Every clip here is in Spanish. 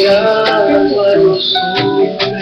agua no sube.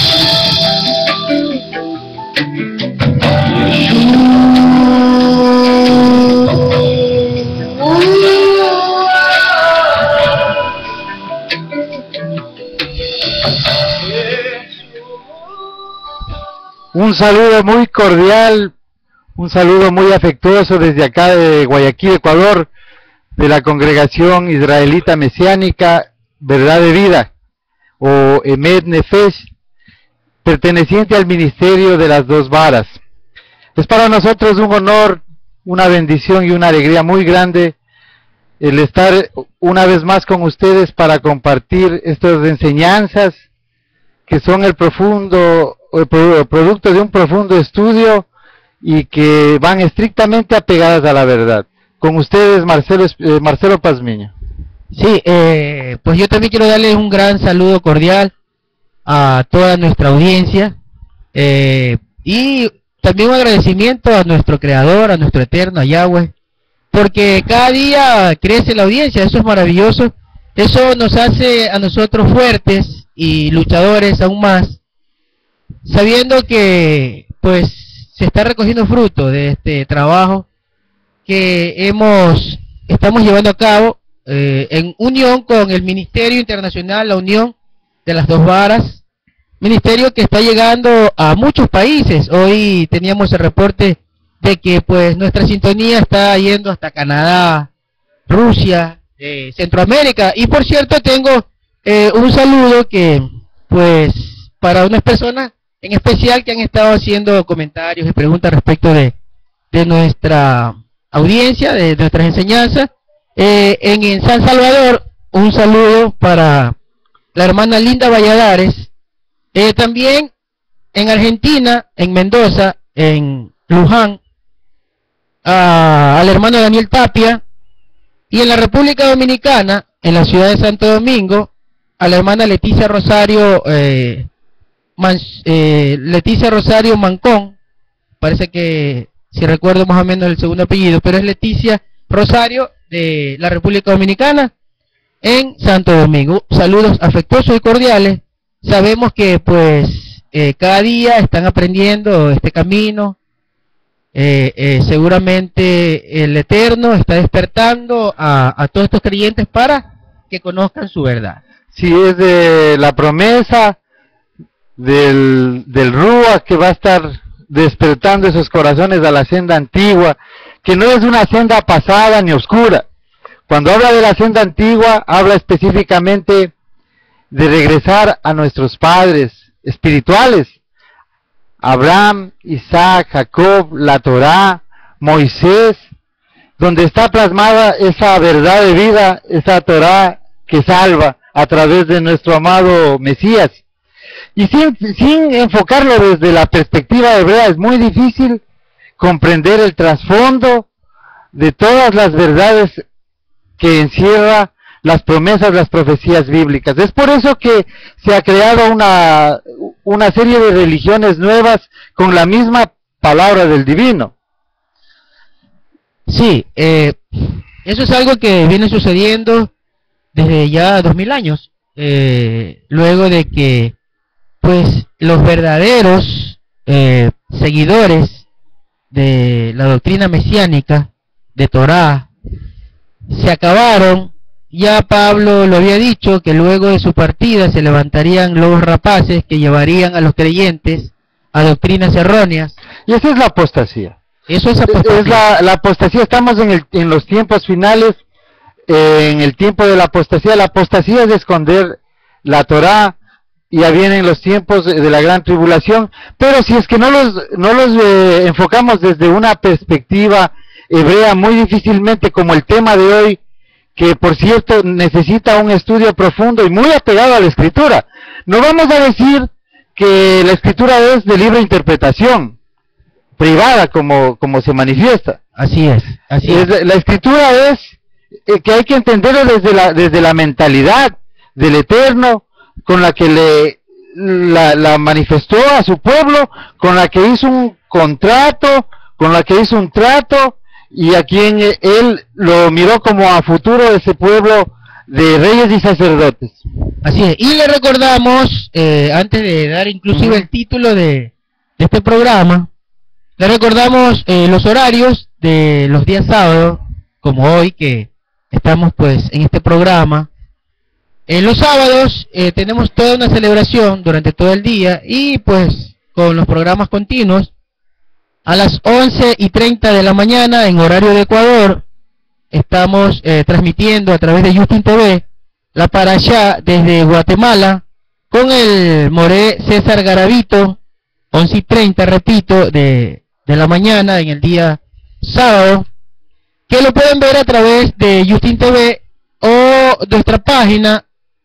Un saludo muy cordial, un saludo muy afectuoso desde acá de Guayaquil, Ecuador, de la Congregación Israelita Mesiánica Verdad de Vida, o Emet Nefesh, perteneciente al Ministerio de las Dos Varas. Es para nosotros un honor, una bendición y una alegría muy grande el estar una vez más con ustedes para compartir estas enseñanzas que son el producto de un profundo estudio y que van estrictamente apegadas a la verdad. Con ustedes, Marcelo Pazmiño. Sí, pues yo también quiero darle un gran saludo cordial a toda nuestra audiencia y también un agradecimiento a nuestro Creador, a nuestro Eterno, a Yahweh, porque cada día crece la audiencia. Eso es maravilloso, eso nos hace a nosotros fuertes y luchadores aún más, sabiendo que pues se está recogiendo fruto de este trabajo que estamos llevando a cabo en unión con el Ministerio Internacional, la Unión de las Dos Varas, ministerio que está llegando a muchos países. Hoy teníamos el reporte de que pues nuestra sintonía está yendo hasta Canadá, Rusia, Centroamérica, y por cierto tengo un saludo que pues para unas personas en especial que han estado haciendo comentarios y preguntas respecto de nuestra audiencia, de nuestras enseñanzas. En San Salvador, un saludo para la hermana Linda Valladares, también en Argentina, en Mendoza, en Luján, al hermano Daniel Tapia, y en la República Dominicana, en la ciudad de Santo Domingo, a la hermana Leticia Rosario Mancón. Parece que, si recuerdo más o menos el segundo apellido, pero es Leticia Rosario de la República Dominicana en Santo Domingo. Saludos afectuosos y cordiales. Sabemos que pues cada día están aprendiendo este camino. Seguramente el Eterno está despertando a todos estos creyentes para que conozcan su verdad. Sí, es de la promesa del Rúa que va a estar despertando esos corazones a la senda antigua, que no es una senda pasada ni oscura. Cuando habla de la senda antigua, habla específicamente de regresar a nuestros padres espirituales, Abraham, Isaac, Jacob, la Torá, Moisés, donde está plasmada esa verdad de vida, esa Torá que salva a través de nuestro amado Mesías. Y sin enfocarlo desde la perspectiva hebrea, es muy difícil comprender el trasfondo de todas las verdades que encierra las promesas, las profecías bíblicas. Es por eso que se ha creado una serie de religiones nuevas con la misma palabra del divino. Sí, eso es algo que viene sucediendo desde ya 2000 años, luego de que pues los verdaderos seguidores de la doctrina mesiánica de Torá se acabaron. Ya Pablo lo había dicho, que luego de su partida se levantarían lobos rapaces que llevarían a los creyentes a doctrinas erróneas. Y esa es la apostasía. Eso es apostasía. Es la apostasía. Estamos en los tiempos finales, en el tiempo de la apostasía. La apostasía es esconder la Torá. Ya vienen los tiempos de la gran tribulación, pero si es que no los enfocamos desde una perspectiva hebrea, muy difícilmente, como el tema de hoy, que por cierto necesita un estudio profundo y muy apegado a la Escritura. No vamos a decir que la Escritura es de libre interpretación, privada, como se manifiesta. Así es. La Escritura es que hay que entenderlo desde la mentalidad del Eterno, con la que la manifestó a su pueblo, con la que hizo un contrato, con la que hizo un trato, y a quien él lo miró como a futuro de ese pueblo de reyes y sacerdotes. Así es, y le recordamos, antes de dar inclusive el título de este programa, le recordamos los horarios de los días sábados, como hoy que estamos pues en este programa. Los sábados tenemos toda una celebración durante todo el día y pues con los programas continuos. A las 11:30 de la mañana en horario de Ecuador estamos transmitiendo a través de Justin TV la Parashá desde Guatemala con el Moré César Garavito, 11:30, repito, de la mañana en el día sábado, que lo pueden ver a través de Justin TV o nuestra página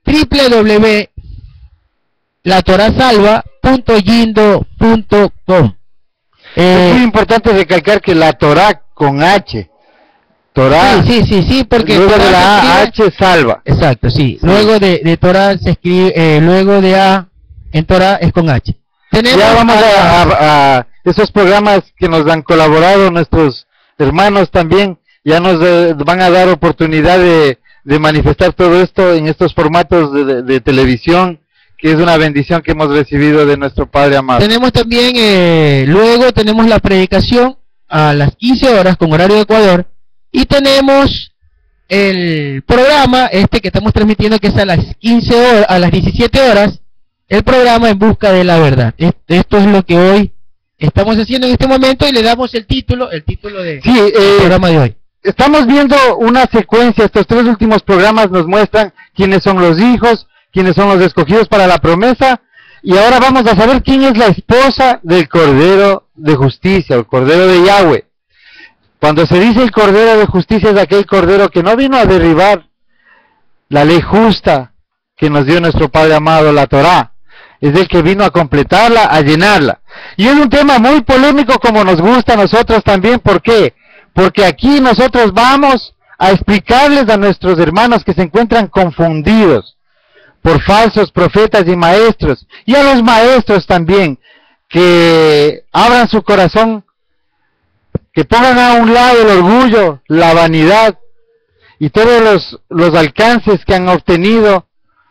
www.latorasalva.yindo.com. Es muy importante recalcar que la Torah con H, Torah, sí, porque luego Torah de la se A, escribe, H salva. exacto, sí. Luego de Torah se escribe, luego de A en Torah es con H. Tenemos Ya vamos a esos programas que nos han colaborado nuestros hermanos también, ya nos van a dar oportunidad de manifestar todo esto en estos formatos de televisión, que es una bendición que hemos recibido de nuestro Padre amado. Tenemos también, luego tenemos la predicación a las 15 horas con horario de Ecuador, y tenemos el programa que estamos transmitiendo, que es a las 15 horas, a las 17 horas, el programa En Busca de la Verdad. Esto es lo que hoy estamos haciendo en este momento, y le damos el título del programa de hoy. Estamos viendo una secuencia. Estos 3 últimos programas nos muestran quiénes son los hijos, quiénes son los escogidos para la promesa, y ahora vamos a saber quién es la esposa del Cordero de Justicia, el Cordero de Yahweh. Cuando se dice el Cordero de Justicia, es aquel Cordero que no vino a derribar la ley justa que nos dio nuestro Padre amado, la Torá. Es el que vino a completarla, a llenarla. Y es un tema muy polémico, como nos gusta a nosotros también. ¿Por qué? Porque aquí nosotros vamos a explicarles a nuestros hermanos que se encuentran confundidos por falsos profetas y maestros, y a los maestros también, que abran su corazón, que pongan a un lado el orgullo, la vanidad y todos los alcances que han obtenido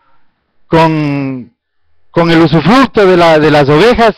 con el usufructo de las ovejas,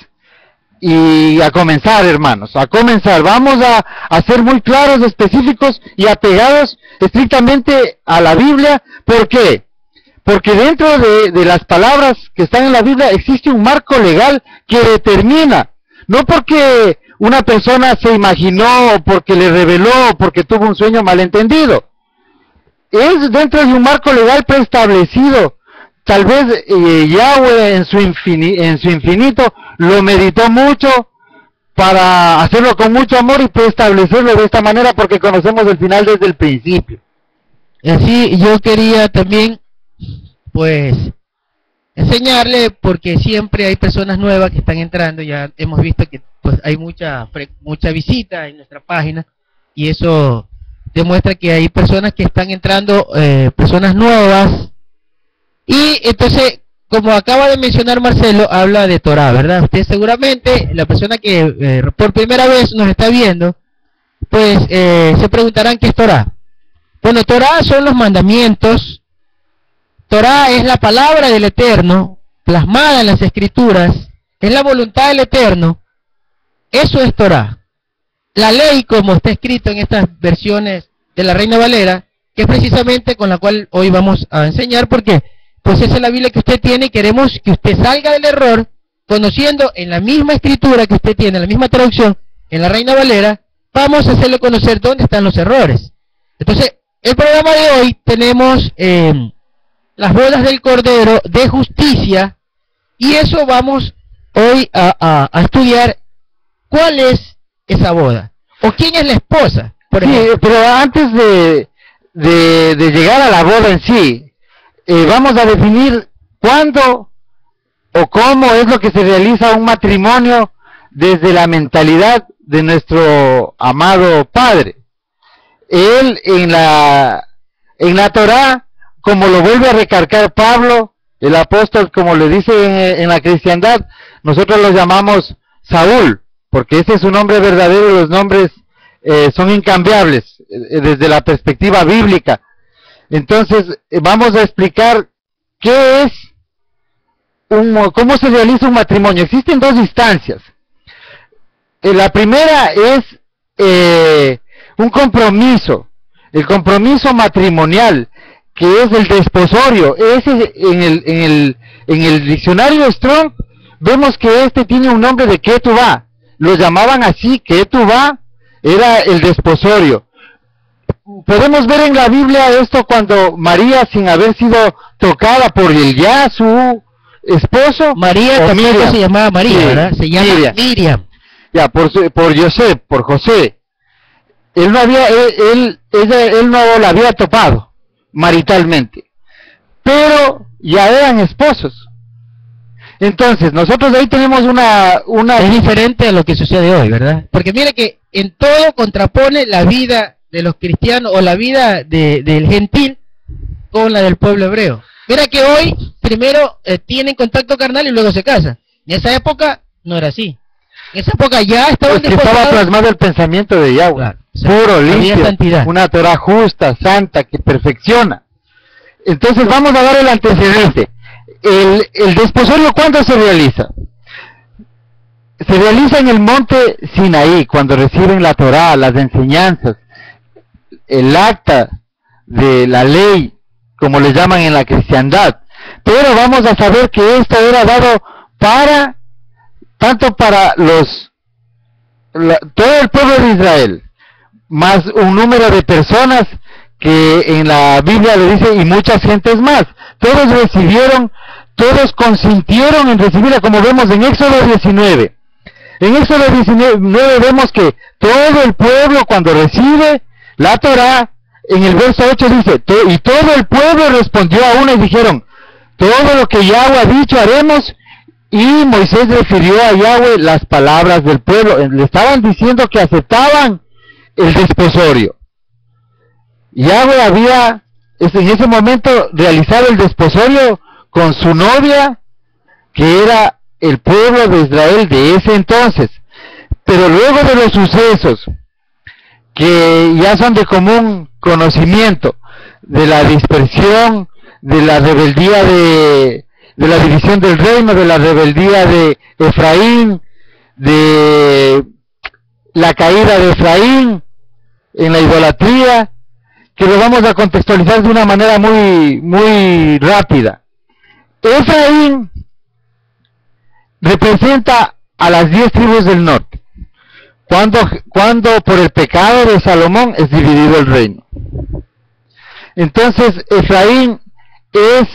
y a comenzar, hermanos, a comenzar. Vamos a ser muy claros, específicos y apegados estrictamente a la Biblia. ¿Por qué? Porque dentro de las palabras que están en la Biblia existe un marco legal que determina, no porque una persona se imaginó, o porque le reveló, o porque tuvo un sueño malentendido. Es dentro de un marco legal preestablecido. Tal vez Yahweh en su infinito lo meditó mucho para hacerlo con mucho amor y preestablecerlo de esta manera, porque conocemos el final desde el principio. Así yo quería también pues enseñarle, porque siempre hay personas nuevas que están entrando. Ya hemos visto que pues hay mucha visita en nuestra página, y eso demuestra que hay personas que están entrando, personas nuevas. Y entonces, como acaba de mencionar Marcelo, habla de Torah, ¿verdad? Usted seguramente, la persona que por primera vez nos está viendo, pues se preguntarán qué es Torah. Bueno, Torah son los mandamientos. Torah es la palabra del Eterno, plasmada en las Escrituras, es la voluntad del Eterno. Eso es Torah. La ley, como está escrito en estas versiones de la Reina Valera, que es precisamente con la cual hoy vamos a enseñar, porque pues esa es la Biblia que usted tiene, y queremos que usted salga del error, conociendo en la misma escritura que usted tiene, en la misma traducción, en la Reina Valera. Vamos a hacerle conocer dónde están los errores. Entonces, el programa de hoy tenemos las bodas del Cordero de Justicia, y eso vamos hoy a estudiar. ¿Cuál es esa boda? ¿O quién es la esposa? Por ejemplo. Sí, pero antes de llegar a la boda en sí, vamos a definir cuándo o cómo es lo que se realiza un matrimonio desde la mentalidad de nuestro amado Padre. Él en la Torá, como lo vuelve a recalcar Pablo, el apóstol, como le dice en la cristiandad, nosotros lo llamamos Saúl, porque ese es su nombre verdadero. Los nombres son incambiables desde la perspectiva bíblica. Entonces vamos a explicar ¿qué es cómo se realiza un matrimonio? Existen dos instancias. La primera es un compromiso, el compromiso matrimonial, que es el desposorio. Ese en el diccionario Strong vemos que este tiene un nombre de ketubá. Lo llamaban así, ketubá era el desposorio. Podemos ver en la Biblia esto cuando María, sin haber sido tocada por el ya su esposo, María también se llamaba María, sí, ¿verdad? Se llama Miriam. Ya, por José. Él no la había topado maritalmente, pero ya eran esposos. Entonces, nosotros ahí tenemos una... Es diferente a lo que sucede hoy, ¿verdad? Porque mira que en todo contrapone la vida de los cristianos o la vida del gentil con la del pueblo hebreo. Mira que hoy primero tienen contacto carnal y luego se casan. En esa época no era así. En esa época ya estaba plasmado el pensamiento de Yahweh, claro, puro, limpio, una Torah justa, santa, que perfecciona. Entonces vamos a dar el antecedente. El desposorio, ¿cuándo se realiza? Se realiza en el monte Sinaí, cuando reciben la Torah, las enseñanzas, el acta de la ley, como le llaman en la cristiandad. Pero vamos a saber que esto era dado tanto para todo el pueblo de Israel, más un número de personas que en la Biblia le dice, y muchas gentes más. Todos consintieron en recibirla, como vemos en Éxodo 19. En Éxodo 19 vemos que todo el pueblo, cuando recibe la Torah, en el verso 8 dice, y todo el pueblo respondió a una y dijeron, todo lo que Yahweh ha dicho haremos. Y Moisés refirió a Yahweh las palabras del pueblo. Le estaban diciendo que aceptaban el desposorio. Yahweh había en ese momento realizado el desposorio con su novia, que era el pueblo de Israel de ese entonces. Pero luego de los sucesos que ya son de común conocimiento, de la dispersión, de la rebeldía de la división del reino, de la rebeldía de Efraín, de la caída de Efraín en la idolatría, que lo vamos a contextualizar de una manera muy rápida. Efraín representa a las 10 tribus del norte, cuando por el pecado de Salomón es dividido el reino. Entonces Efraín es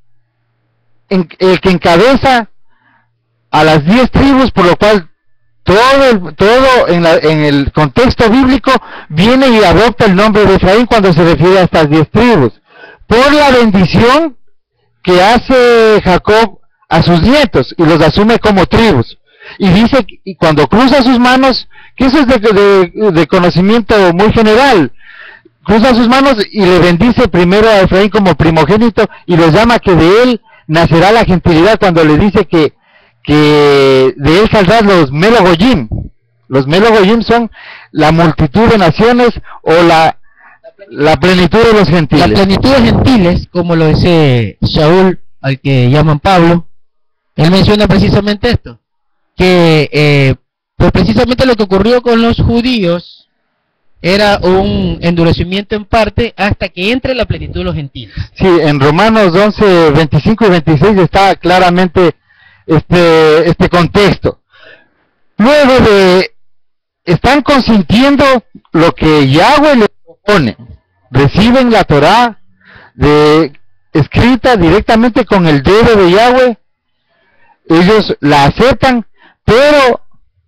el que encabeza a las 10 tribus, por lo cual todo en el contexto bíblico viene y adopta el nombre de Efraín cuando se refiere a estas 10 tribus, por la bendición que hace Jacob a sus nietos y los asume como tribus. Y dice, y cuando cruza sus manos, que eso es de conocimiento muy general, cruza sus manos y le bendice primero a Efraín como primogénito y lo llama que de él nacerá la gentilidad, cuando le dice que de él saldrán los Melogoyim. Los Melogoyim son la multitud de naciones o la plenitud de los gentiles. La plenitud de gentiles, como lo dice Saúl, al que llaman Pablo, él menciona precisamente esto, que pues precisamente lo que ocurrió con los judíos era un endurecimiento en parte hasta que entre la plenitud de los gentiles. Sí, en Romanos 11, 25 y 26 está claramente este contexto. Luego están consintiendo lo que Yahweh les propone, reciben la Torah escrita directamente con el dedo de Yahweh, ellos la aceptan, pero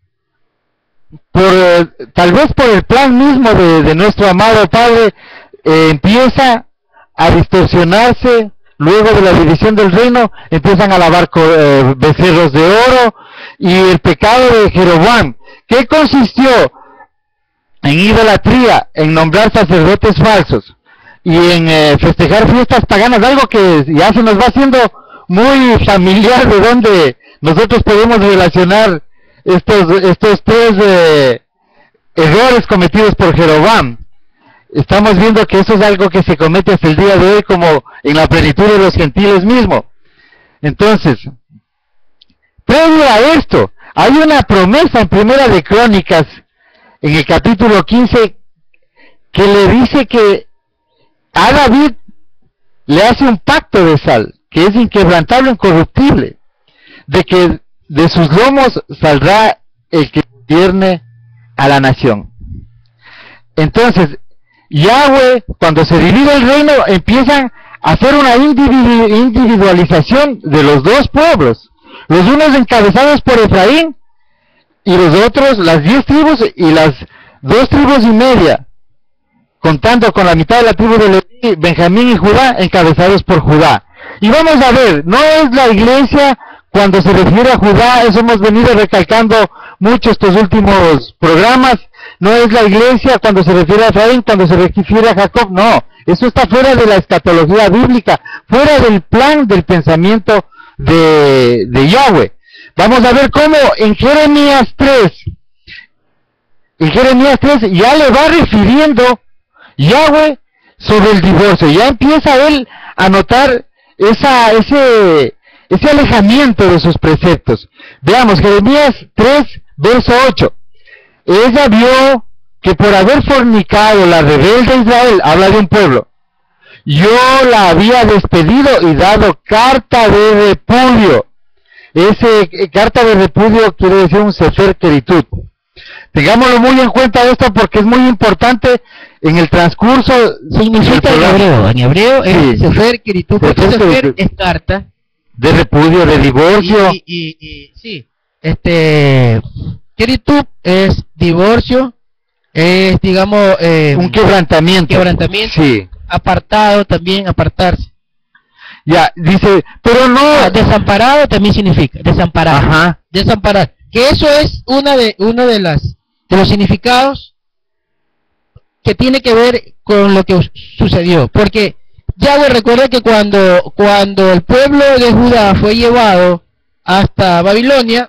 tal vez por el plan mismo de nuestro amado Padre, empieza a distorsionarse. Luego de la división del reino, empiezan a alabar becerros de oro, y el pecado de Jeroboam, que consistió en idolatría, en nombrar sacerdotes falsos y en festejar fiestas paganas, algo que ya se nos va haciendo muy familiar, de donde nosotros podemos relacionar estos tres errores cometidos por Jeroboam. estamos viendo que eso es algo que se comete hasta el día de hoy, como en la plenitud de los gentiles mismo. Entonces, previo a esto, hay una promesa en Primera de Crónicas, en el capítulo 15, que le dice que a David le hace un pacto de sal, que es inquebrantable, incorruptible, de que de sus lomos saldrá el que gobierne a la nación. Entonces, Yahweh, cuando se divide el reino, empiezan a hacer una individualización de los dos pueblos, los unos encabezados por Efraín, y los otros, las 10 tribus y las 2 tribus y media, contando con la mitad de la tribu de Leví, Benjamín y Judá, encabezados por Judá. Y vamos a ver, no es la iglesia cuando se refiere a Judá, eso hemos venido recalcando mucho estos últimos programas, no es la iglesia cuando se refiere a Efraín, cuando se refiere a Jacob, no, eso está fuera de la escatología bíblica, fuera del plan del pensamiento de Yahweh. Vamos a ver cómo en Jeremías 3 ya le va refiriendo Yahweh sobre el divorcio, ya empieza él a notar ese alejamiento de sus preceptos. Veamos, Jeremías 3, verso 8. Ella vio que por haber fornicado la rebelde Israel, habla de un pueblo, yo la había despedido y dado carta de repudio. Carta de repudio quiere decir un sefer keritut. Tengámoslo muy en cuenta esto porque es muy importante en el transcurso. Significa en hebreo es sefer keritut, porque sefer es carta de repudio, de divorcio. Sí, keritut es divorcio, es digamos un quebrantamiento, sí. Apartado también, apartarse. Ya, dice, pero no... desamparado también significa, desamparar. Ajá. Desamparar. Que eso es uno de los significados que tiene que ver con lo que sucedió. Porque Yahweh recuerda que cuando el pueblo de Judá fue llevado hasta Babilonia,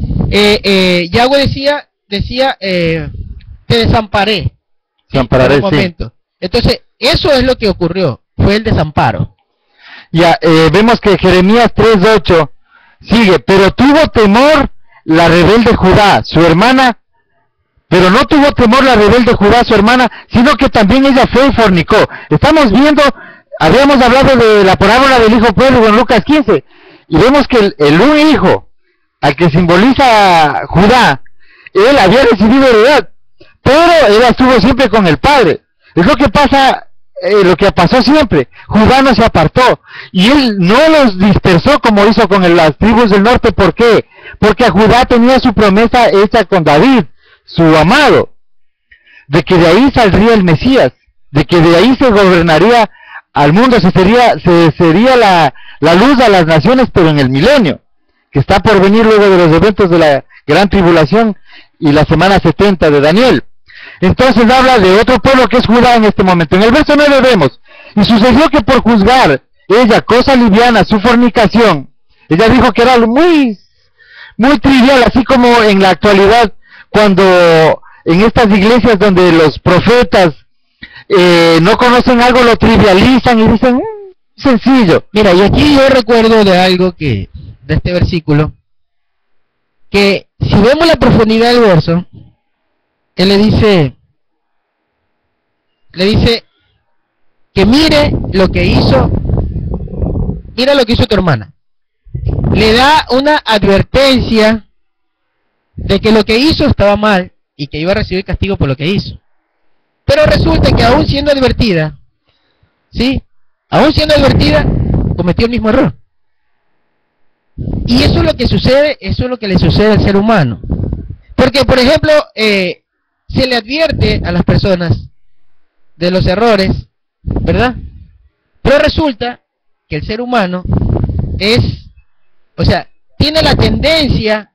Yahweh decía te desamparé. Desampararé, en un momento. Sí. Entonces, eso es lo que ocurrió, fue el desamparo. Ya, vemos que Jeremías 3:8 sigue, pero tuvo temor la rebelde Judá, su hermana, pero no tuvo temor la rebelde Judá, su hermana, sino que también ella fue y fornicó. Estamos viendo, habíamos hablado de la parábola del hijo pródigo en Lucas 15, y vemos que el un hijo, al que simboliza Judá, él había recibido heredad, pero él estuvo siempre con el padre. Es lo que pasa, lo que pasó siempre. Judá no se apartó y él no los dispersó como hizo con las tribus del norte. ¿Por qué? Porque a Judá tenía su promesa hecha con David, su amado, de que de ahí saldría el Mesías, de que de ahí se gobernaría al mundo, se sería la luz a las naciones, pero en el milenio, que está por venir luego de los eventos de la gran tribulación y la semana 70 de Daniel. Entonces habla de otro pueblo que es Judá en este momento. En el verso 9 vemos, y sucedió que por juzgar ella cosa liviana su fornicación, ella dijo que era muy trivial, así como en la actualidad, cuando en estas iglesias donde los profetas no conocen algo, lo trivializan y dicen, sencillo. Mira, y aquí yo recuerdo de algo de este versículo, que si vemos la profundidad del verso, él le dice que mire lo que hizo tu hermana. Le da una advertencia de que lo que hizo estaba mal y que iba a recibir castigo por lo que hizo. Pero resulta que aún siendo advertida, cometió el mismo error. Y eso es lo que sucede, eso es lo que le sucede al ser humano. Porque, por ejemplo, se le advierte a las personas de los errores, ¿verdad? Pero resulta que el ser humano tiene la tendencia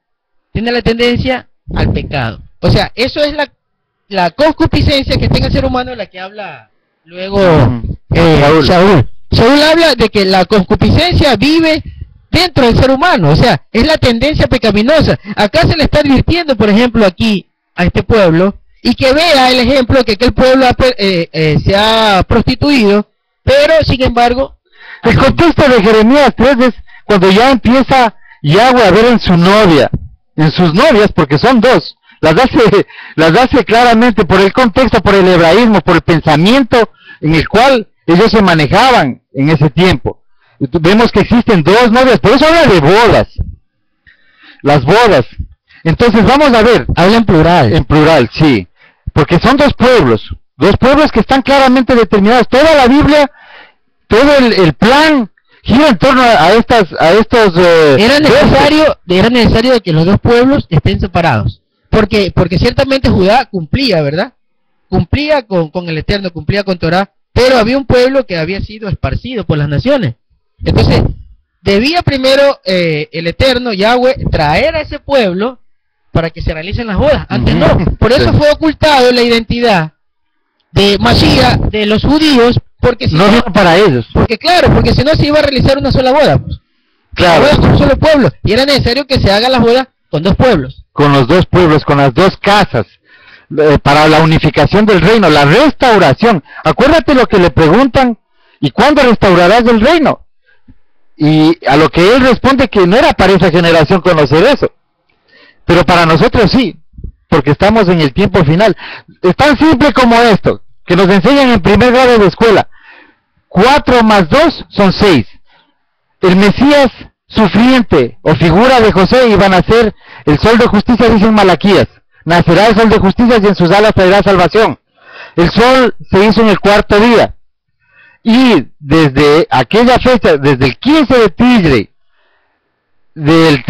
al pecado. O sea, eso es la concupiscencia que tiene el ser humano, la que habla luego Saúl. Saúl habla de que la concupiscencia vive dentro del ser humano, o sea, es la tendencia pecaminosa. Acá se le está advirtiendo, por ejemplo, aquí a este pueblo, y que vea el ejemplo que aquel pueblo se ha prostituido, pero sin embargo... El contexto de Jeremías 3 es cuando ya empieza Yahweh a ver en su novia, en sus novias, porque son dos, las hace claramente por el contexto, por el hebraísmo, por el pensamiento en el cual ellos se manejaban en ese tiempo. Vemos que existen dos novias, por eso habla de bodas, las bodas. Entonces vamos a ver. Habla en plural, sí, porque son dos pueblos que están claramente determinados. Toda la Biblia, todo el plan gira en torno a estos... Era necesario de que los dos pueblos estén separados, porque ciertamente Judá cumplía, ¿verdad? Cumplía con el Eterno, cumplía con Torah, pero había un pueblo que había sido esparcido por las naciones. Entonces, debía primero el Eterno, Yahweh, traer a ese pueblo para que se realicen las bodas. Antes no. Por eso fue ocultado la identidad de Mashiach, de los judíos, porque si no vino para ellos. Porque si no se iba a realizar una sola boda. Pues. Claro. Las bodas con un solo pueblo. Y era necesario que se hagan las bodas con dos pueblos. Con los dos pueblos, con las dos casas, para la unificación del reino, la restauración. Acuérdate lo que le preguntan, ¿y cuándo restaurarás el reino? Y a lo que él responde que no era para esa generación conocer eso, pero para nosotros sí, porque estamos en el tiempo final. Es tan simple como esto, que nos enseñan en primer grado de escuela. 4 más 2 son 6. El Mesías sufriente o figura de José iba a nacer el sol de justicia, dice en Malaquías. Nacerá el sol de justicia y en sus alas traerá salvación. El sol se hizo en el 4º día. Y desde aquella fecha, desde el 15 de Tishrei, del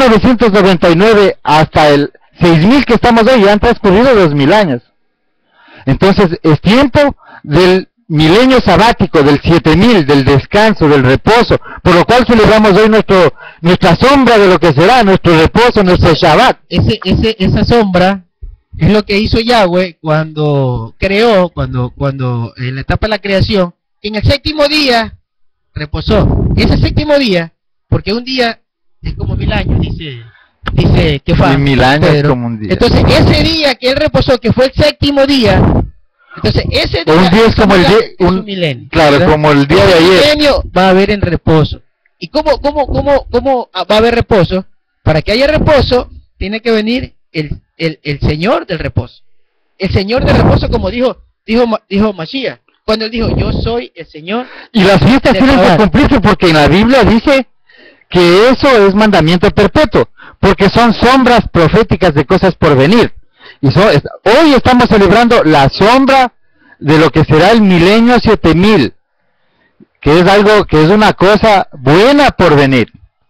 3999 hasta el 6000 que estamos hoy, ya han transcurrido 2000 años. Entonces es tiempo del milenio sabático, del 7000, del descanso, del reposo, por lo cual celebramos hoy nuestra sombra de lo que será, nuestro reposo, nuestro Shabbat. Esa sombra es lo que hizo Yahweh cuando creó, cuando en la etapa de la creación, en el 7º día reposó. Ese 7º día, porque un día es como 1000 años, dice que fue 1000 años es como un día. Entonces ese día que él reposó, que fue el 7º día, entonces ese día, un día es como el día, un milenio, claro, ¿verdad? Como el día de ayer. Milenio va a haber en reposo. ¿Y cómo va a haber reposo? Para que haya reposo tiene que venir el Señor del reposo. El Señor del reposo, como dijo Mashiach, cuando él dijo, yo soy el Señor. Y las fiestas tienen que cumplirse, porque en la Biblia dice que eso es mandamiento perpetuo, porque son sombras proféticas de cosas por venir. Y hoy estamos celebrando la sombra de lo que será el milenio 7000, que es algo, que es una cosa buena por venir.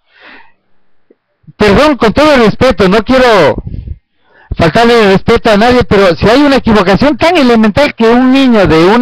Perdón, con todo el respeto, no quiero faltarle el respeto a nadie, pero si hay una equivocación tan elemental que un niño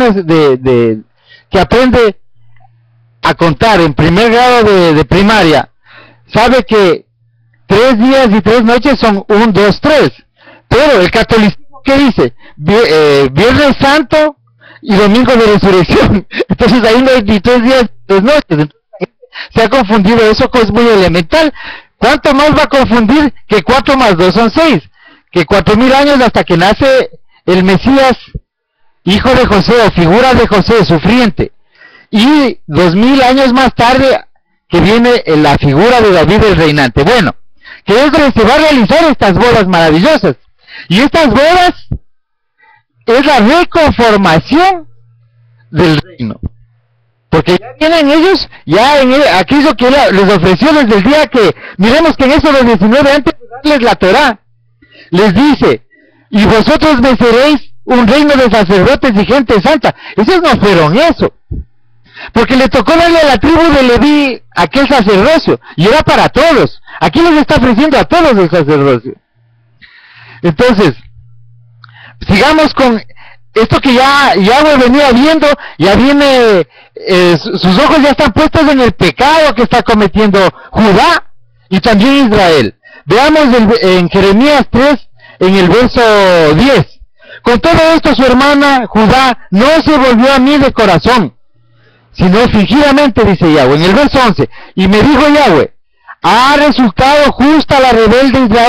que aprende a contar en primer grado de primaria, sabe que 3 días y 3 noches son 1, 2, 3, pero el catolicismo, ¿qué dice? Viernes Santo y Domingo de Resurrección. Entonces ahí no hay ni 3 días, 3 noches. Entonces, se ha confundido eso, que es muy elemental. ¿Cuánto más va a confundir que 4 más 2 son 6? Que 4000 años hasta que nace el Mesías, hijo de José o figura de José, sufriente, y 2000 años más tarde que viene la figura de David el reinante. Bueno, que es donde se va a realizar estas bodas maravillosas, y estas bodas es la reconformación del reino, porque ya vienen ellos, ya en aquello que les ofreció desde el día que, miremos que en Éxodo 19, antes de darles la Torá, les dice, y vosotros me seréis un reino de sacerdotes y gente santa. Ellos no fueron eso, porque le tocó darle a la tribu de Leví aquel sacerdocio, y era para todos. Aquí les está ofreciendo a todos el sacerdocio. Entonces, sigamos con esto que ya venía viendo. Ya viene, sus ojos ya están puestos en el pecado que está cometiendo Judá y también Israel. Veamos en Jeremías 3, en el verso 10. Con todo esto su hermana Judá no se volvió a mí de corazón, sino fingidamente, dice Yahweh. En el verso 11, y me dijo Yahweh, ¿ha resultado justa la rebelde Israel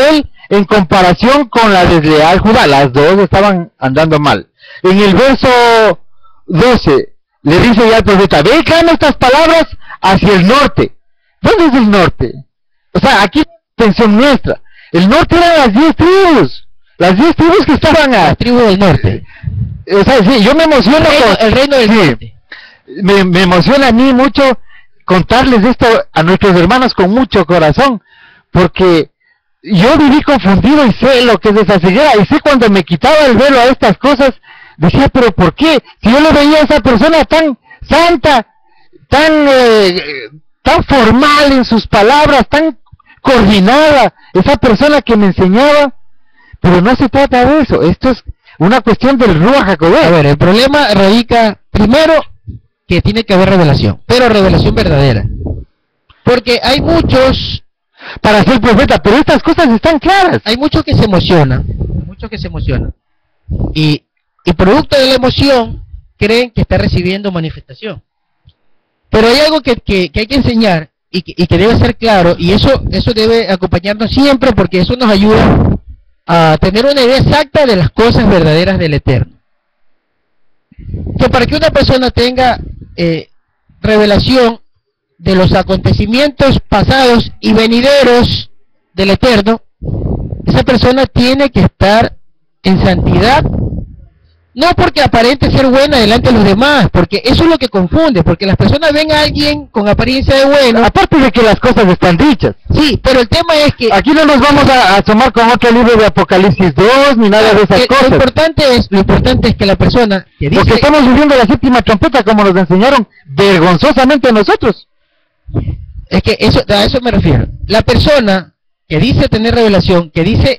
en comparación con la desleal Judá. Las dos estaban andando mal. En el verso 12 le dice ya al profeta, ve y clama estas palabras hacia el norte. ¿Dónde es el norte? O sea, aquí atención nuestra. El norte eran las 10 tribus. Las 10 tribus que estaban a... La tribu del norte. O sea, sí, yo me emociono El reino del norte. Me emociona a mí mucho contarles esto a nuestros hermanos con mucho corazón, porque yo viví confundido y sé lo que es esa ceguera, y sé cuando me quitaba el velo a estas cosas, decía, pero ¿por qué? Si yo le veía a esa persona tan santa, tan formal en sus palabras, tan coordinada, esa persona que me enseñaba, pero no se trata de eso, esto es una cuestión del Ruach HaKodesh. A ver, el problema radica, primero, que tiene que haber revelación, pero revelación verdadera. Porque hay muchos... Para ser profeta, pero estas cosas están claras. Hay muchos que se emocionan, y producto de la emoción, creen que está recibiendo manifestación. Pero hay algo que hay que enseñar, y que debe ser claro, y eso debe acompañarnos siempre, porque eso nos ayuda a tener una idea exacta de las cosas verdaderas del Eterno. Que para que una persona tenga revelación de los acontecimientos pasados y venideros del Eterno, esa persona tiene que estar en santidad, no porque aparente ser buena delante de los demás, porque eso es lo que confunde, porque las personas ven a alguien con apariencia de bueno. Aparte de que las cosas están dichas. Sí, pero el tema es que... Aquí no nos vamos a asomar con otro libro de Apocalipsis 2, ni nada de esas cosas. Lo importante es que la persona que dice... Porque estamos viviendo la séptima trompeta como nos enseñaron vergonzosamente a nosotros. Es que a eso me refiero. La persona que dice tener revelación, que dice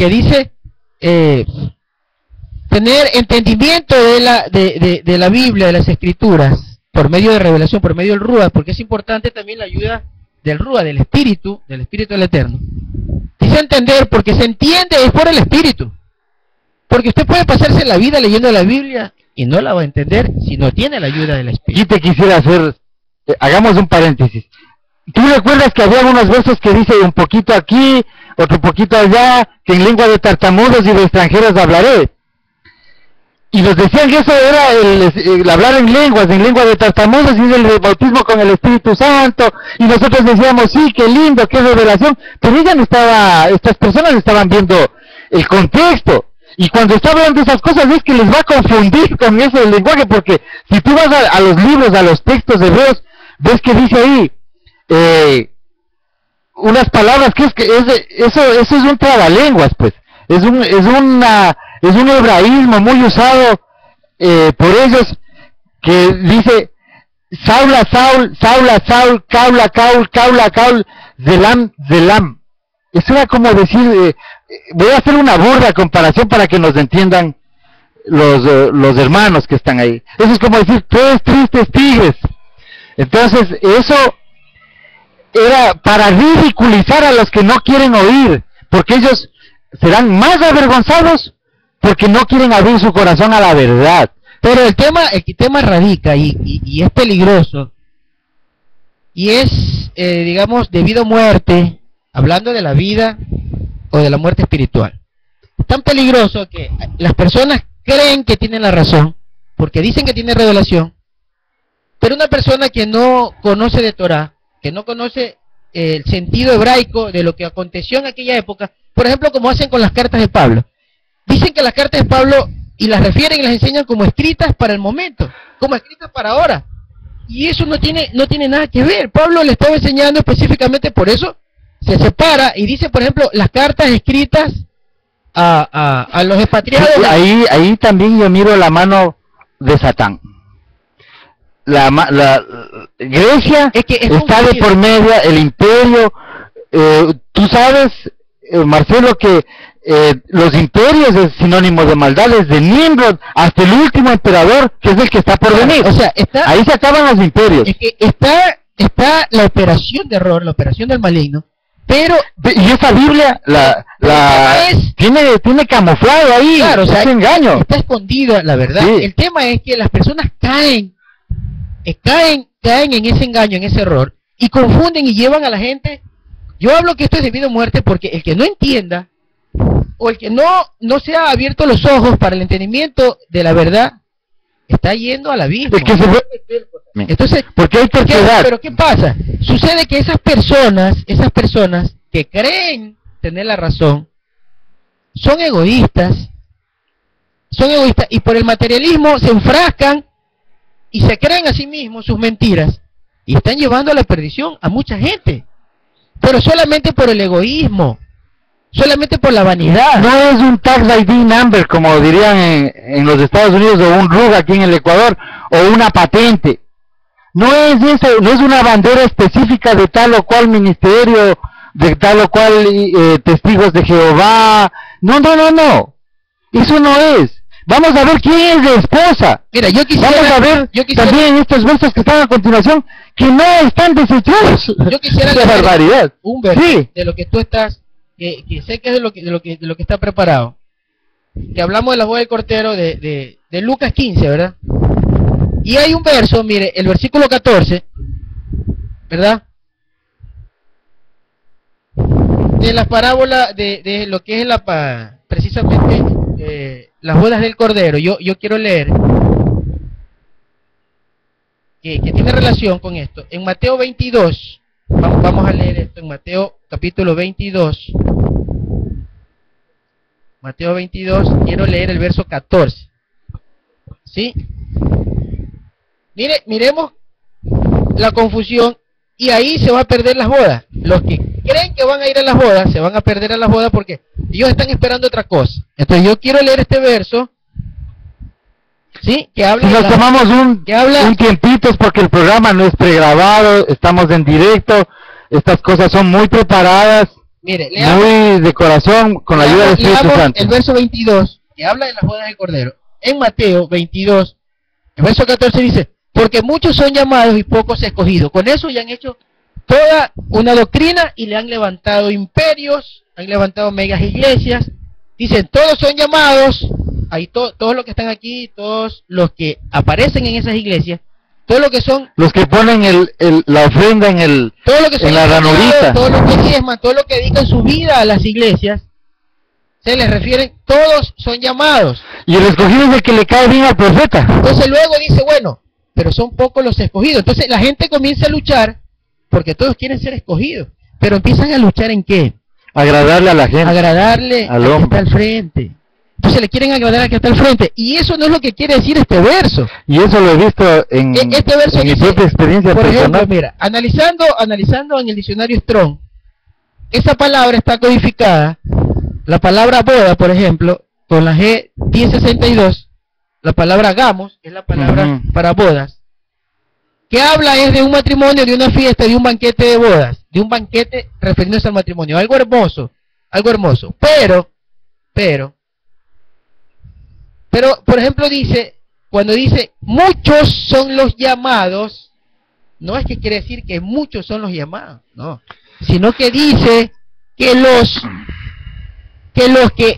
tener entendimiento de la Biblia, de las Escrituras, por medio de revelación, por medio del Ruach, porque es importante también la ayuda del Ruach, del Espíritu del Eterno. Dice entender, porque se entiende es por el Espíritu. Porque usted puede pasarse la vida leyendo la Biblia y no la va a entender si no tiene la ayuda del Espíritu. Y te quisiera hacer, hagamos un paréntesis. ¿Tú recuerdas que había unos versos que dice un poquito aquí, otro poquito allá, que en lengua de tartamudos y de extranjeros hablaré? Y nos decían que eso era el hablar en lengua de tartamudos, y el bautismo con el Espíritu Santo, y nosotros decíamos, sí, qué lindo, qué revelación, pero estas personas estaban viendo el contexto, y cuando está hablando de esas cosas es que les va a confundir con ese lenguaje, porque si tú vas a los libros, a los textos hebreos, ves que dice ahí, unas palabras que eso es un trabalenguas, pues, es un hebraísmo muy usado por ellos, que dice Saula, Saul, Saula, Saul, Caula, Caul, Caula, Caul, Zelam, Zelam. Eso era como decir, voy a hacer una burda comparación para que nos entiendan los hermanos que están ahí. Eso es como decir 3 tristes tigres. Entonces, eso era para ridiculizar a los que no quieren oír, porque ellos serán más avergonzados porque no quieren abrir su corazón a la verdad. Pero el tema radica y es peligroso, y es, digamos, debido a muerte, hablando de la vida o de la muerte espiritual. Es tan peligroso que las personas creen que tienen la razón, porque dicen que tienen revelación, pero una persona que no conoce de Torah, que no conoce el sentido hebraico de lo que aconteció en aquella época, por ejemplo, como hacen con las cartas de Pablo. Dicen que las cartas de Pablo, y las refieren y las enseñan como escritas para el momento, como escritas para ahora. Y eso no tiene nada que ver. Pablo le estaba enseñando específicamente, por eso se separa y dice, por ejemplo, las cartas escritas a los expatriados. Ahí también yo miro la mano de Satán. La Grecia está de por medio, el imperio. Tú sabes, Marcelo, que los imperios es sinónimo de maldades, de Nimrod hasta el último emperador, que es el que está por venir. O sea, ahí se acaban los imperios. Es que está la operación de error, la operación del maligno, pero... Y esa Biblia tiene camuflado ahí, claro, o sea, ese engaño. Está escondida la verdad. Sí. El tema es que las personas caen en ese engaño, en ese error, y confunden y llevan a la gente. Yo hablo que esto es debido a muerte porque el que no entienda o el que no se ha abierto los ojos para el entendimiento de la verdad, está yendo al abismo. Entonces, porque hay terquedad. Pero ¿qué pasa? Sucede que esas personas que creen tener la razón, son egoístas, y por el materialismo se enfrascan y se creen a sí mismos sus mentiras, y están llevando a la perdición a mucha gente, pero solamente por el egoísmo, solamente por la vanidad. No es un tax ID number, como dirían en los Estados Unidos, o un RUG aquí en el Ecuador, o una patente. No es eso, no es una bandera específica de tal o cual ministerio, de tal o cual testigos de Jehová. No. Eso no es. Vamos a ver quién es la esposa. Mira, vamos a ver también estos versos que están a continuación, que no están desechados. Yo quisiera leer barbaridad. Un verso de lo que tú estás, que sé que es de lo que está preparado. Que hablamos de la boda del Cordero de Lucas 15, ¿verdad? Y hay un verso, mire, el versículo 14, ¿verdad? De las parábolas de lo que es precisamente las bodas del Cordero. Yo quiero leer que tiene relación con esto. En Mateo 22, vamos a leer esto en Mateo capítulo 22. Mateo 22, quiero leer el verso 14. ¿Sí? Miremos la confusión, y ahí se va a perder las bodas. Los que creen que van a ir a las bodas, se van a perder a las bodas porque ellos están esperando otra cosa. Entonces yo quiero leer este verso, ¿sí? Que habla. Si nos tomamos un tiempito, es porque el programa no es pregrabado, estamos en directo, estas cosas son muy preparadas, mire, muy de corazón, con la ayuda del Espíritu Santo. El verso 22, que habla de las bodas del Cordero. En Mateo 22, el verso 14 dice: porque muchos son llamados y pocos escogidos. Con eso ya han hecho toda una doctrina y le han levantado imperios, han levantado megas iglesias. Dicen, todos son llamados, hay todos los que están aquí, todos los que aparecen en esas iglesias, todos los que son... los que ponen la ofrenda en la ranurita. Todos los que diezman, todos los que dedican su vida a las iglesias, se les refieren, todos son llamados. Y el escogido es el que le cae bien al profeta. Entonces luego dice, bueno, pero son pocos los escogidos. Entonces la gente comienza a luchar, porque todos quieren ser escogidos, pero empiezan a luchar ¿en qué? Agradarle a la gente. Agradarle al que está al frente. Entonces le quieren agradar al que está al frente. Y eso no es lo que quiere decir este verso. Y eso lo he visto en este verso mi propia experiencia por personal. Ejemplo, mira, analizando en el diccionario Strong, esa palabra está codificada, la palabra boda, por ejemplo, con la G 1062, la palabra gamos, que es la palabra para bodas, que habla es de un matrimonio, de una fiesta, de un banquete de bodas, de un banquete refiriéndose al matrimonio, algo hermoso, pero, por ejemplo cuando dice, muchos son los llamados, no es que quiere decir que muchos son los llamados, no, sino que dice que los que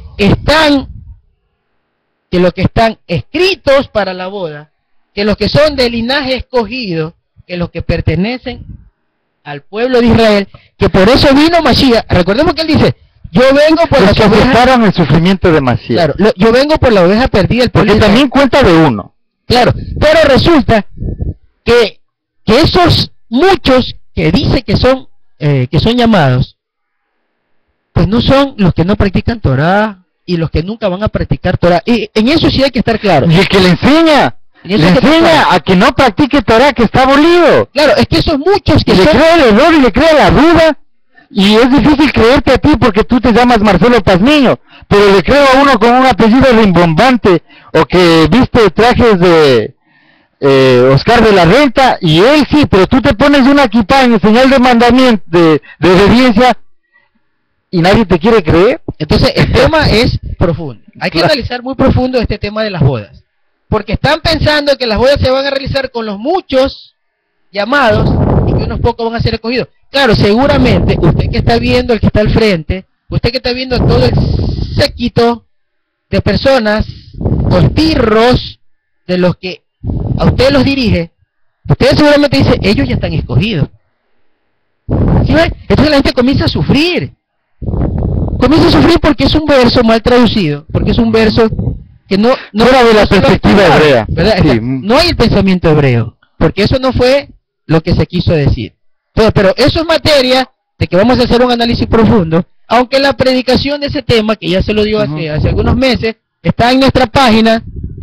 están escritos para la boda, que los que son de linaje escogido, que los que pertenecen al pueblo de Israel, que por eso vino Mashiach. Recordemos que él dice, yo vengo por las ovejas, el sufrimiento de Mashiach. Claro, yo vengo por la oveja perdida del pueblo. Porque también cuenta de uno. Claro, pero resulta que esos muchos que dice que son llamados, pues no son los que no practican Torah y los que nunca van a practicar Torah. Y en eso sí hay que estar claro. Y el que le enseña a que no practique Torah, que está abolido. Claro, es que esos muchos que le crea el error y le crea la duda, y es difícil creerte a ti porque tú te llamas Marcelo Pazmiño, pero le creo a uno con un apellido rimbombante, o que viste trajes de Oscar de la Renta, y él sí, pero tú te pones una kippah en señal de mandamiento, de obediencia, y nadie te quiere creer. Entonces el tema es profundo. Hay que analizar muy profundo este tema de las bodas, porque están pensando que las bodas se van a realizar con los muchos llamados y que unos pocos van a ser escogidos. Claro, seguramente usted que está viendo, el que está al frente, usted que está viendo todo el séquito de personas, esbirros, de los que a usted los dirige, usted seguramente dice, ellos ya están escogidos. ¿Sí ve? Entonces la gente comienza a sufrir. comienza a sufrir porque es un verso mal traducido, porque es un verso que no fuera de la perspectiva hebrea, ¿verdad? sí. No hay el pensamiento hebreo, porque eso no fue lo que se quiso decir. Entonces, pero eso es materia de que vamos a hacer un análisis profundo, aunque la predicación de ese tema, que ya se lo dio hace algunos meses, está en nuestra página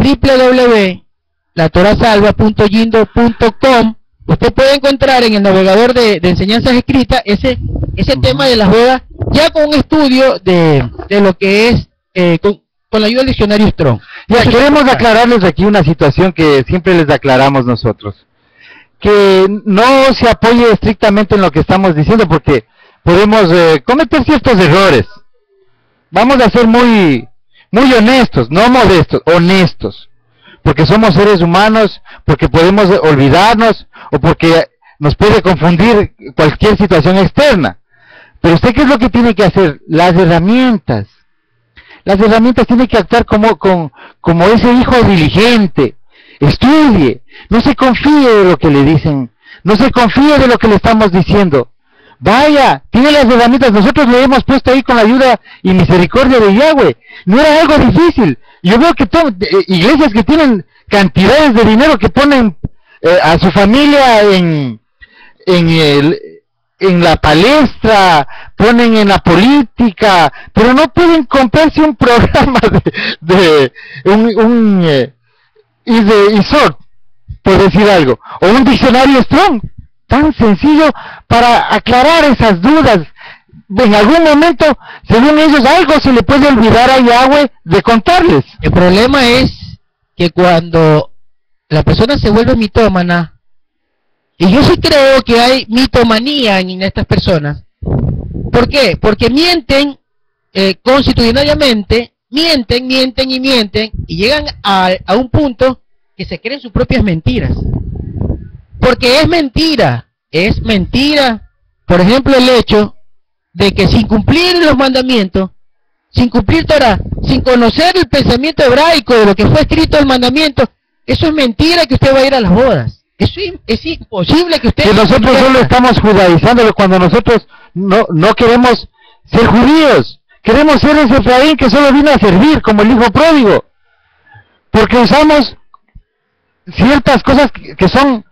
www.latorasalva.yindo.com. Usted puede encontrar en el navegador de enseñanzas escritas ese tema de las bodas, ya con un estudio de lo que es con la ayuda del diccionario Strong. Ya, queremos aclararles aquí una situación que siempre les aclaramos nosotros, que no se apoye estrictamente en lo que estamos diciendo, porque podemos cometer ciertos errores. Vamos a ser muy honestos, no modestos, honestos, porque somos seres humanos, porque podemos olvidarnos, o porque nos puede confundir cualquier situación externa. Pero usted, ¿qué es lo que tiene que hacer? Las herramientas tienen que actuar como ese hijo diligente. Estudie, no se confíe de lo que le dicen, no se confíe de lo que le estamos diciendo. Vaya, tiene las herramientas, nosotros le hemos puesto ahí con la ayuda y misericordia de Yahweh. No era algo difícil. Yo veo que iglesias que tienen cantidades de dinero, que ponen a su familia en la palestra, ponen en la política, pero no pueden comprarse un programa de ISOT, por decir algo, o un diccionario Strong, tan sencillo para aclarar esas dudas. En algún momento, según ellos, algo se le puede olvidar a Yahweh de contarles. El problema es que cuando la persona se vuelve mitómana, y yo sí creo que hay mitomanía en estas personas. ¿Por qué? Porque mienten constitucionalmente, mienten, y llegan a un punto que se creen sus propias mentiras. Porque es mentira, por ejemplo, el hecho de que sin cumplir los mandamientos, sin cumplir Torah, sin conocer el pensamiento hebraico de lo que fue escrito el mandamiento, eso es mentira que usted va a ir a las bodas. Eso es imposible que usted... Que nosotros solo estamos judaizándolo cuando nosotros no queremos ser judíos. Queremos ser ese Efraín que solo vino a servir, como el hijo pródigo. Porque usamos ciertas cosas que son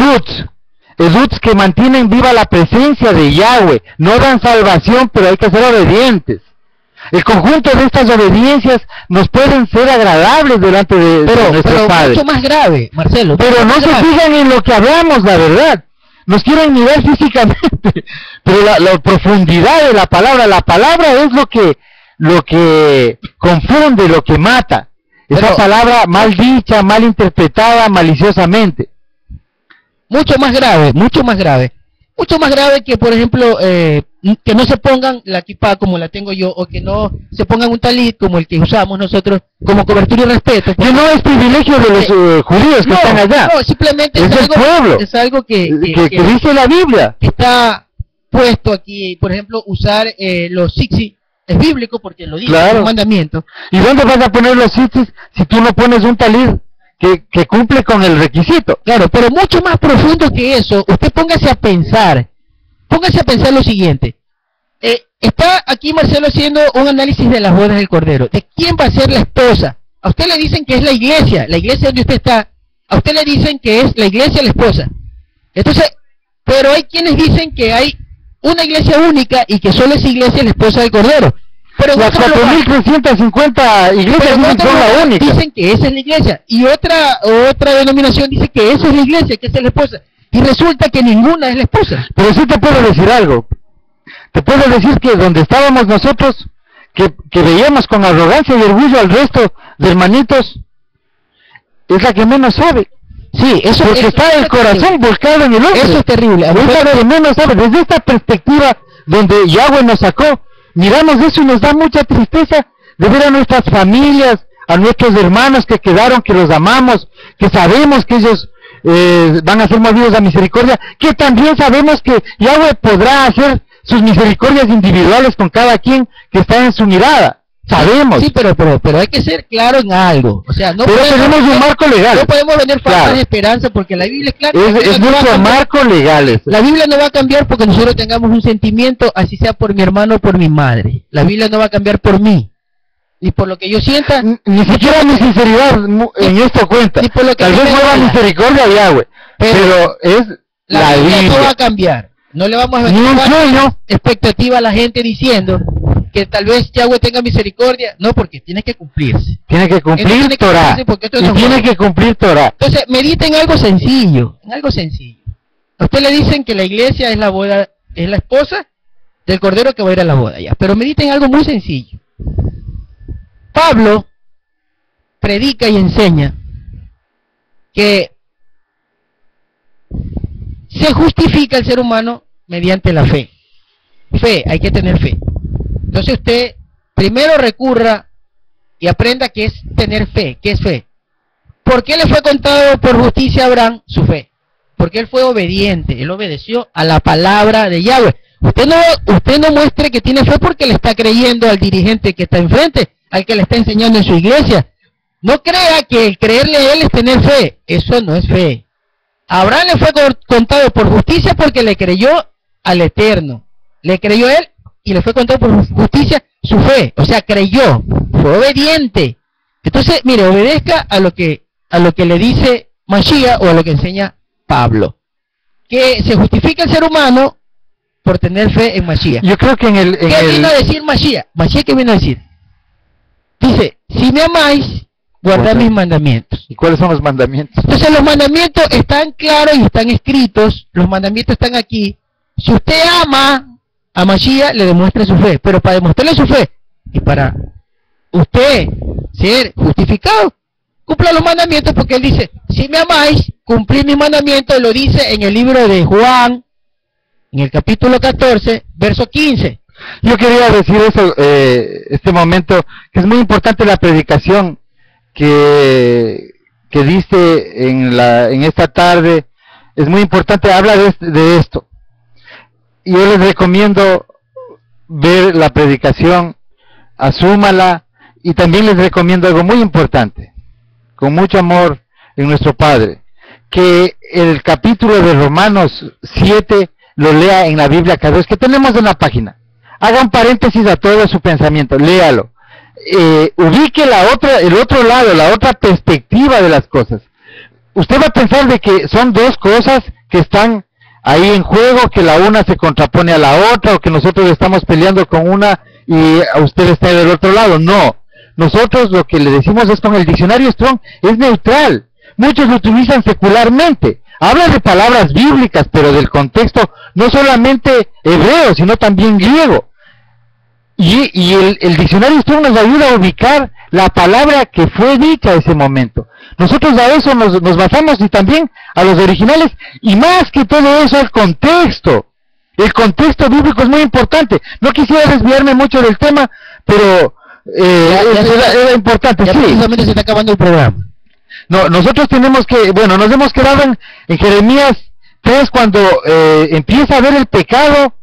esuts que mantienen viva la presencia de Yahweh. No dan salvación, pero hay que ser obedientes. El conjunto de estas obediencias nos pueden ser agradables delante de nuestros padres. Mucho más grave, Marcelo. Pero no se fijan en lo que hablamos, la verdad. Nos quieren mirar físicamente. Pero la profundidad de la palabra es lo que confunde, lo que mata. Esa palabra mal dicha, mal interpretada, maliciosamente. Mucho más grave. Mucho más grave que, por ejemplo, que no se pongan la kipá como la tengo yo, o que no se pongan un talit como el que usamos nosotros, como cobertura y respeto. Que no es privilegio de los judíos que están allá. No, simplemente es algo que dice la Biblia. Que está puesto aquí. Por ejemplo, usar los tzitzit es bíblico porque lo dice el mandamiento. ¿Y dónde vas a poner los tzitzit si tú no pones un talit que cumple con el requisito? Claro, pero mucho más profundo que eso, usted póngase a pensar lo siguiente. Está aquí Marcelo haciendo un análisis de las bodas del Cordero. ¿De quién va a ser la esposa? A usted le dicen que es la iglesia donde usted está. A usted le dicen que es la iglesia la esposa. Entonces, pero hay quienes dicen que hay una iglesia única y que solo esa iglesia es la esposa del Cordero. Pero las 4.350 iglesias no son la única. Dicen que esa es la iglesia. Y otra denominación dice que esa es la iglesia, que esa es la esposa. Y resulta que ninguna es la esposa. Pero sí te puedo decir algo. Te puedo decir que donde estábamos nosotros, que veíamos con arrogancia y orgullo al resto de hermanitos, es la que menos sabe. Sí, eso porque está el corazón volcado en el hombre. Eso es terrible. Es la que menos sabe. Desde esta perspectiva donde Yahweh nos sacó, miramos eso y nos da mucha tristeza de ver a nuestras familias, a nuestros hermanos que quedaron, que los amamos, que sabemos que ellos van a ser movidos a misericordia, que también sabemos que Yahweh podrá hacer sus misericordias individuales con cada quien que está en su mirada. sabemos. Sí, pero hay que ser claro en algo. O sea, no pero podemos, tenemos un marco legal. No podemos vender falsas claro. esperanzas porque la Biblia es clara. Es nuestro marco legal. Eso. La Biblia no va a cambiar porque nosotros tengamos un sentimiento, así sea por mi hermano o por mi madre. La Biblia no va a cambiar por mí. Ni por lo que yo sienta. Ni siquiera mi sinceridad en esto cuenta. Ni por lo que tal vez mueva misericordia ya, güey. Pero es la Biblia. No va a cambiar. No le vamos a vender expectativa a la gente diciendo que tal vez Yahweh tenga misericordia. No, porque tiene que cumplirse. Tiene que cumplir Torah. Y tiene que cumplir Torah. Entonces, medita en algo sencillo. En algo sencillo. A usted le dicen que la iglesia es la boda, es la esposa del cordero que va a ir a la boda ya. Pero medita en algo muy sencillo. Pablo predica y enseña que se justifica el ser humano mediante la fe. Fe, hay que tener fe. Entonces usted primero recurra y aprenda qué es tener fe. ¿Qué es fe? ¿Por qué le fue contado por justicia a Abraham su fe? Porque él fue obediente, él obedeció a la palabra de Yahweh. Usted no muestre que tiene fe porque le está creyendo al dirigente que está enfrente, al que le está enseñando en su iglesia. No crea que el creerle a él es tener fe. Eso no es fe. A Abraham le fue contado por justicia porque le creyó al Eterno. Le creyó a él y le fue contado por justicia su fe. O sea, creyó. Fue obediente. Entonces, mire, obedezca a lo que le dice Mashiach o a lo que enseña Pablo. Que se justifica el ser humano por tener fe en Mashiach. Yo creo que ¿Qué vino a decir Mashiach? ¿Mashiach qué vino a decir? Dice, si me amáis, guardad mis mandamientos. ¿Y cuáles son los mandamientos? Entonces los mandamientos están claros y están escritos. Los mandamientos están aquí. Si usted ama a Mashiach, le demuestra su fe. Pero para demostrarle su fe y para usted ser justificado, cumpla los mandamientos, porque él dice, si me amáis, cumplid mis mandamientos. Lo dice en el libro de Juan, en el capítulo 14, verso 15. Yo quería decir eso, este momento, que es muy importante la predicación que diste en esta tarde. Es muy importante, habla de esto. Y yo les recomiendo ver la predicación, asúmala, y también les recomiendo algo muy importante, con mucho amor en nuestro Padre, que el capítulo de Romanos 7 lo lea en la Biblia cada vez que tenemos en la página. Hagan paréntesis a todo su pensamiento, léalo. Ubique el otro lado, la otra perspectiva de las cosas. Usted va a pensar de que son dos cosas que están ahí en juego, que la una se contrapone a la otra, o que nosotros estamos peleando con una y usted está del otro lado. No, nosotros lo que le decimos es, con el diccionario Strong es neutral. Muchos lo utilizan secularmente. Habla de palabras bíblicas, pero del contexto no solamente hebreo, sino también griego. Y el diccionario Strong nos ayuda a ubicar la palabra que fue dicha en ese momento. Nosotros a eso nos basamos, y también a los originales, y más que todo eso al contexto. El contexto bíblico es muy importante. No quisiera desviarme mucho del tema, pero era importante. Ya precisamente se está acabando el programa. No, nosotros tenemos que, bueno, nos hemos quedado en Jeremías 3 cuando empieza a ver el pecado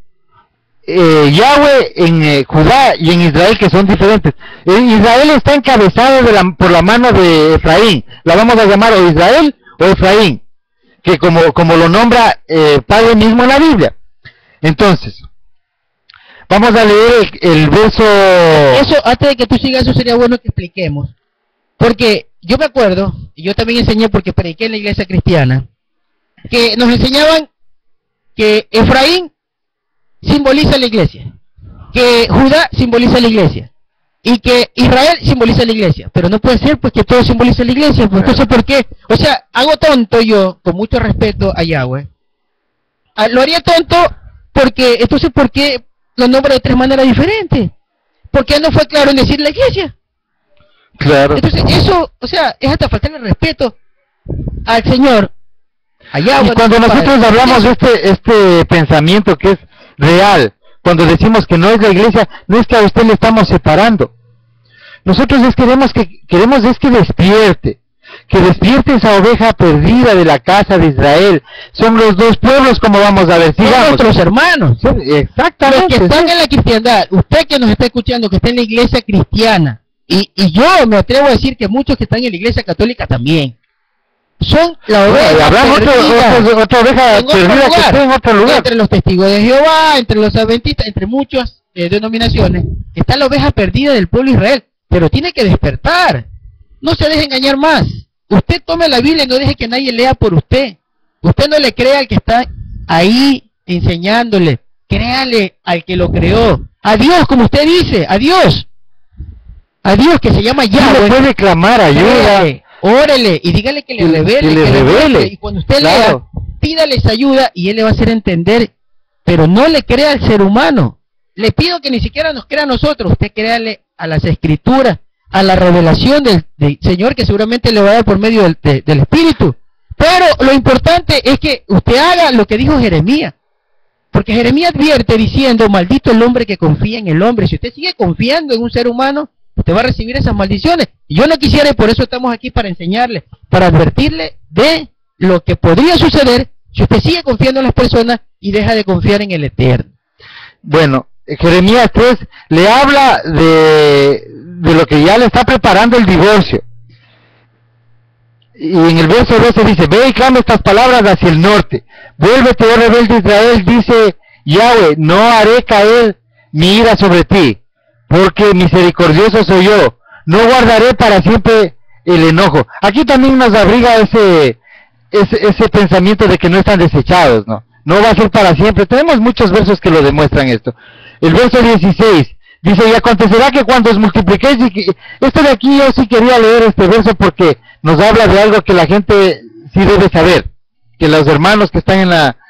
Yahweh en Judá y en Israel, que son diferentes. Israel está encabezado por la mano de Efraín. La vamos a llamar o Israel o Efraín, que como lo nombra Padre mismo en la Biblia. Entonces, vamos a leer el verso. Eso, antes de que tú sigas, eso sería bueno que expliquemos. Porque yo me acuerdo, y yo también enseñé porque prediqué en la iglesia cristiana, que nos enseñaban que Efraín simboliza la iglesia, que Judá simboliza la iglesia, y que Israel simboliza la iglesia. Pero no puede ser pues que todo simboliza la iglesia. Pues, entonces, ¿por qué? O sea, hago tonto yo, con mucho respeto a Yahweh, lo haría tonto porque, entonces, ¿por qué lo nombra de tres maneras diferentes? ¿Por qué no fue claro en decir la iglesia? Claro. Entonces, eso, o sea, es hasta faltarle respeto al Señor, a Yahweh. Y cuando nosotros hablamos de este pensamiento que es real, cuando decimos que no es la iglesia, no es que a usted le estamos separando. Nosotros queremos que despierte, que despierte esa oveja perdida de la casa de Israel. Son los dos pueblos, como vamos a ver. Son nuestros hermanos. Exactamente. Los que están en la cristiandad, usted que nos está escuchando, que está en la iglesia cristiana, y yo me atrevo a decir que muchos que están en la iglesia católica también, son la oveja perdida. Otra oveja perdida que está en otro lugar. Entre los testigos de Jehová, entre los adventistas, entre muchas denominaciones, está la oveja perdida del pueblo de Israel. Pero tiene que despertar. No se deje engañar más. Usted tome la Biblia y no deje que nadie lea por usted. Usted no le crea al que está ahí enseñándole. Créale al que lo creó. A Dios, como usted dice, a Dios. A Dios, que se llama Yahweh. Le puede clamar ayuda. Órele y dígale que le revele. Que le revele. Y cuando usted lea, pídale esa ayuda y él le va a hacer entender. Pero no le crea al ser humano. Le pido que ni siquiera nos crea a nosotros. Usted créale a las escrituras, a la revelación del Señor, que seguramente le va a dar por medio del Espíritu. Pero lo importante es que usted haga lo que dijo Jeremías. Porque Jeremías advierte diciendo, maldito el hombre que confía en el hombre. Si usted sigue confiando en un ser humano, usted va a recibir esas maldiciones. Y yo no quisiera, y por eso estamos aquí, para enseñarle, para advertirle de lo que podría suceder si usted sigue confiando en las personas y deja de confiar en el Eterno. Bueno, Jeremías 3 le habla de lo que ya le está preparando el divorcio. Y en el verso 12 dice, ve y clama estas palabras hacia el norte. Vuélvete, oh rebelde Israel, dice Yahweh, no haré caer mi ira sobre ti, porque misericordioso soy yo. No guardaré para siempre el enojo. Aquí también nos abriga ese pensamiento de que no están desechados, ¿no? No va a ser para siempre. Tenemos muchos versos que lo demuestran esto. El verso 16 dice, y acontecerá que cuando os multipliquéis, esto de aquí yo sí quería leer este verso porque nos habla de algo que la gente sí debe saber, que los hermanos que están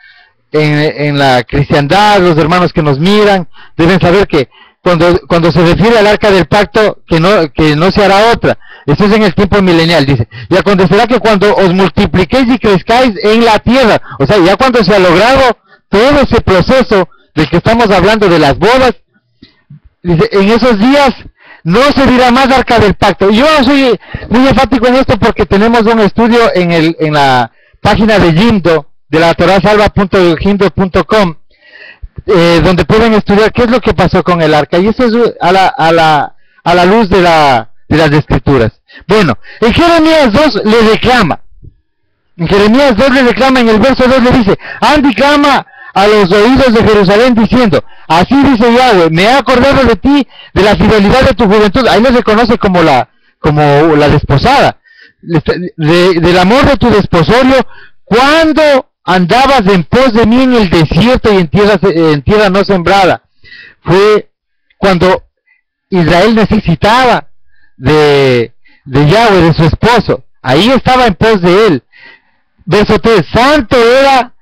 en la cristiandad, los hermanos que nos miran, deben saber que cuando se refiere al arca del pacto, que no se hará otra. Eso es en el tiempo milenial, dice, y acontecerá que cuando os multipliquéis y crezcáis en la tierra, o sea, ya cuando se ha logrado todo ese proceso del que estamos hablando de las bodas, dice, en esos días no se dirá más arca del pacto. Y yo soy muy enfático en esto porque tenemos un estudio en la página de Jimdo, de la torasalva.jimdo.com, donde pueden estudiar qué es lo que pasó con el arca, y eso es a la luz de las escrituras. Bueno, en Jeremías 2 le reclama, en el verso 2 le dice, anda y clama a los oídos de Jerusalén diciendo, así dice Yahweh, me he acordado de ti, de la fidelidad de tu juventud. Ahí lo reconoce como la desposada, del amor de tu desposorio, cuando andabas en pos de mí en el desierto y en tierra no sembrada. Fue cuando Israel necesitaba de Yahweh, de su esposo. Ahí estaba en pos de él. Verso 3, santo era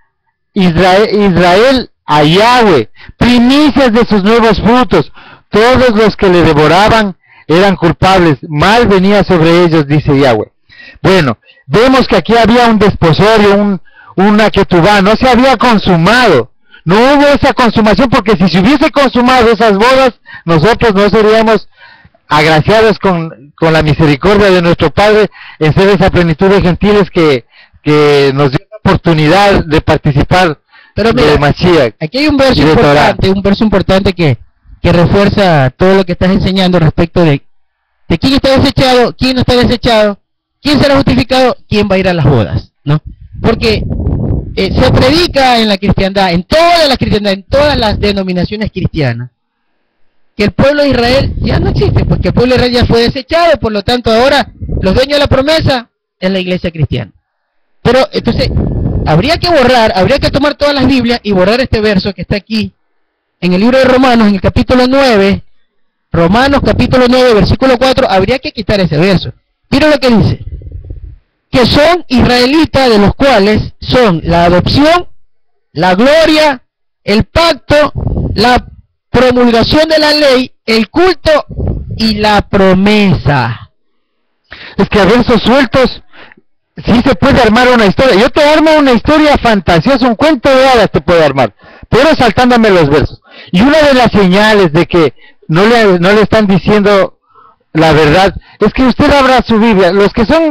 Israel a Yahweh, primicias de sus nuevos frutos. Todos los que le devoraban eran culpables, mal venía sobre ellos, dice Yahweh. Bueno, vemos que aquí había un desposorio, una ketubá, no se había consumado, no hubo esa consumación, porque si se hubiese consumado esas bodas, nosotros no seríamos agraciados con la misericordia de nuestro Padre en ser esa plenitud de gentiles que nos dio la oportunidad de participar. Pero mira, de Mashiach, aquí hay un verso importante que refuerza todo lo que estás enseñando respecto de quién está desechado, quién no está desechado, quién será justificado, quién va a ir a las bodas, ¿no? Porque se predica en la cristiandad, en todas las denominaciones cristianas, que el pueblo de Israel ya no existe, porque el pueblo de Israel ya fue desechado, por lo tanto ahora los dueños de la promesa es la iglesia cristiana. Pero entonces habría que tomar todas las Biblias y borrar este verso que está aquí en el libro de Romanos, en el capítulo 9, Romanos capítulo 9, versículo 4, habría que quitar ese verso. Mira lo que dice, que son israelitas, de los cuales son la adopción, la gloria, el pacto, la promulgación de la ley, el culto y la promesa. Es que a versos sueltos sí se puede armar una historia. Yo te armo una historia fantasiosa, un cuento de hadas te puedo armar, pero saltándome los versos. Y una de las señales de que no le están diciendo la verdad es que usted abra su Biblia. Los que son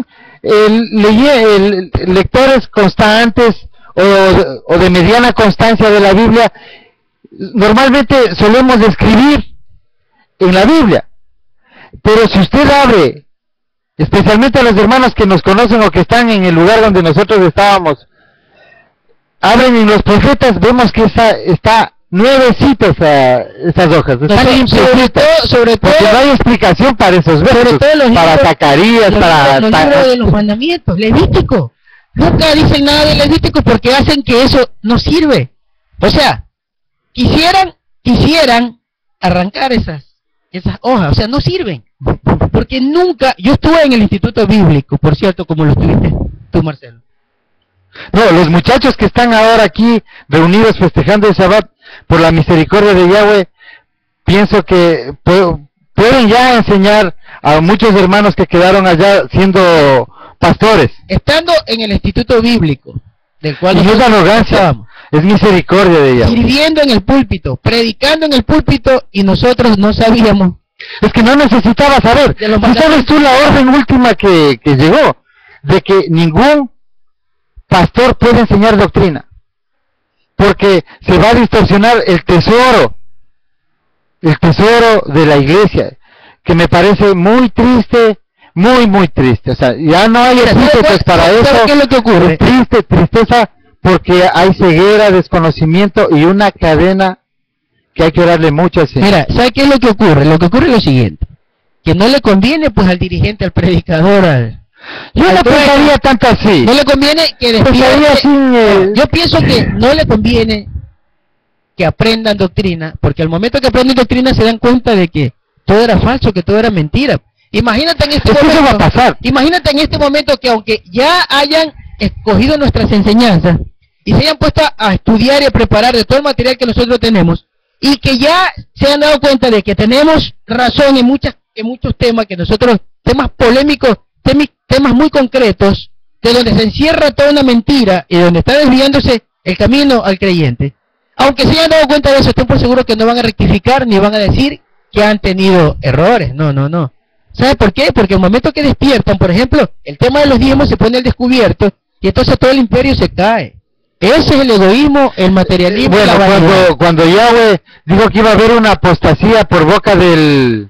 lectores constantes o de mediana constancia de la Biblia, normalmente solemos escribir en la Biblia. Pero si usted abre, especialmente a los hermanos que nos conocen o que están en el lugar donde nosotros estábamos, abren en los profetas, vemos que está nuevecitas esas hojas, sobre todo, porque no hay explicación para esos versos, para Zacarías, para los libros de los mandamientos, Levítico. Nunca dicen nada de Levítico porque hacen que eso no sirve. O sea, quisieran arrancar esas hojas, o sea, no sirven. Porque nunca, yo estuve en el Instituto Bíblico, por cierto, como lo estuviste tú, Marcelo. No, los muchachos que están ahora aquí reunidos festejando el Shabbat por la misericordia de Yahweh, pienso que pueden ya enseñar a muchos hermanos que quedaron allá siendo pastores. Estando en el Instituto Bíblico, del cual y no es arrogancia, es misericordia de Yahweh. Sirviendo en el púlpito, predicando en el púlpito, y nosotros no sabíamos. Es que no necesitaba saber. ¿Sí sabes tú la orden última que llegó? De que ningún pastor puede enseñar doctrina, porque se va a distorsionar el tesoro de la iglesia, que me parece muy triste, muy triste. O sea, ya no hay epítetos para eso. ¿Qué es lo que ocurre? Tristeza, porque hay ceguera, desconocimiento y una cadena que hay que darle mucho al Señor. Mira, ¿sabes qué es lo que ocurre? Lo que ocurre es lo siguiente, que no le conviene pues al dirigente, al predicador, yo no pensaría tanto así. No le conviene que despierte. Yo pienso que no le conviene que aprendan doctrina, porque al momento que aprenden doctrina se dan cuenta de que todo era falso, que todo era mentira. Imagínate en este momento, va a pasar. Imagínate en este momento que aunque ya hayan escogido nuestras enseñanzas y se hayan puesto a estudiar y a preparar de todo el material que nosotros tenemos, y que ya se han dado cuenta de que tenemos razón en muchos temas, que nosotros, temas polémicos, temas muy concretos, de donde se encierra toda una mentira y donde está desviándose el camino al creyente. Aunque se hayan dado cuenta de eso, estén por seguro que no van a rectificar ni van a decir que han tenido errores. No. ¿Sabe por qué? Porque el momento que despiertan, por ejemplo, el tema de los diezmos se pone al descubierto y entonces todo el imperio se cae. Ese es el egoísmo, el materialismo. Bueno, cuando Yahweh dijo que iba a haber una apostasía por boca de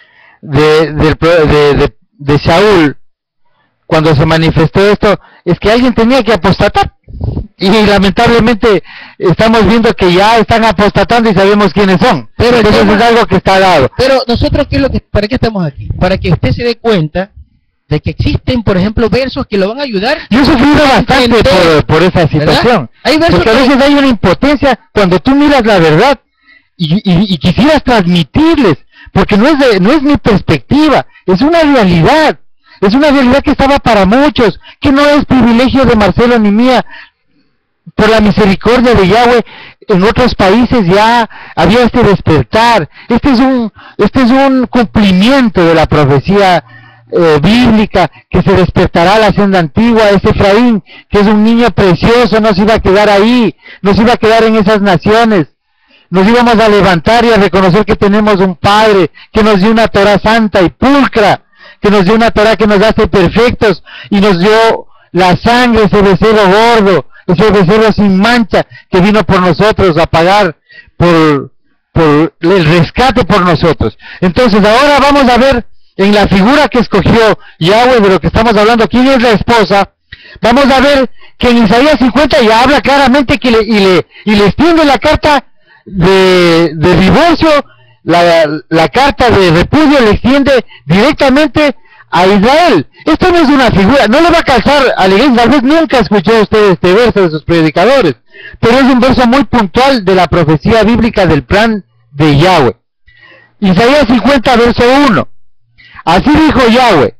Saúl, cuando se manifestó esto, es que alguien tenía que apostatar. Y lamentablemente estamos viendo que ya están apostatando y sabemos quiénes son. Pero eso es algo que está dado. Pero nosotros, ¿para qué estamos aquí? Para que usted se dé cuenta de que existen, por ejemplo, versos que lo van a ayudar. Yo he sufrido bastante por esa situación. Hay versos porque a veces hay una impotencia cuando tú miras la verdad y quisieras transmitirles, porque no es mi perspectiva, es una realidad. Es una realidad que estaba para muchos, que no es privilegio de Marcelo ni mía. Por la misericordia de Yahweh, en otros países ya había este despertar. Este es un cumplimiento de la profecía bíblica, que se despertará la senda antigua. Ese Efraín, que es un niño precioso, no se iba a quedar ahí, no se iba a quedar en esas naciones. Nos íbamos a levantar y a reconocer que tenemos un Padre que nos dio una Torah santa y pulcra, que nos dio una Torah que nos hace perfectos, y nos dio la sangre, ese becerro gordo, ese becerro sin mancha, que vino por nosotros a pagar por el rescate por nosotros. Entonces ahora vamos a ver en la figura que escogió Yahweh, de lo que estamos hablando, quién es la esposa. Vamos a ver que en Isaías 50 ya habla claramente que le extiende la carta de divorcio, la carta de repudio le extiende directamente a Israel. Esto no es una figura, no le va a calzar a la iglesia. Tal vez nunca escuchó usted este verso de sus predicadores, pero es un verso muy puntual de la profecía bíblica del plan de Yahweh. Isaías 50, verso 1. Así dijo Yahweh: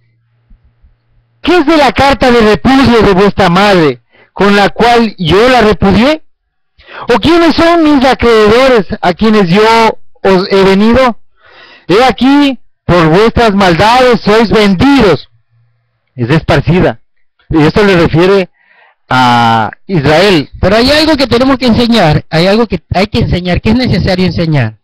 ¿qué es de la carta de repudio de vuestra madre, con la cual yo la repudié? ¿O quiénes son mis acreedores, a quienes yo os he venido? He aquí, por vuestras maldades sois vendidos. Es esparcida. Y esto le refiere a Israel. Pero hay algo que tenemos que enseñar, hay algo que hay que enseñar, que es necesario enseñar.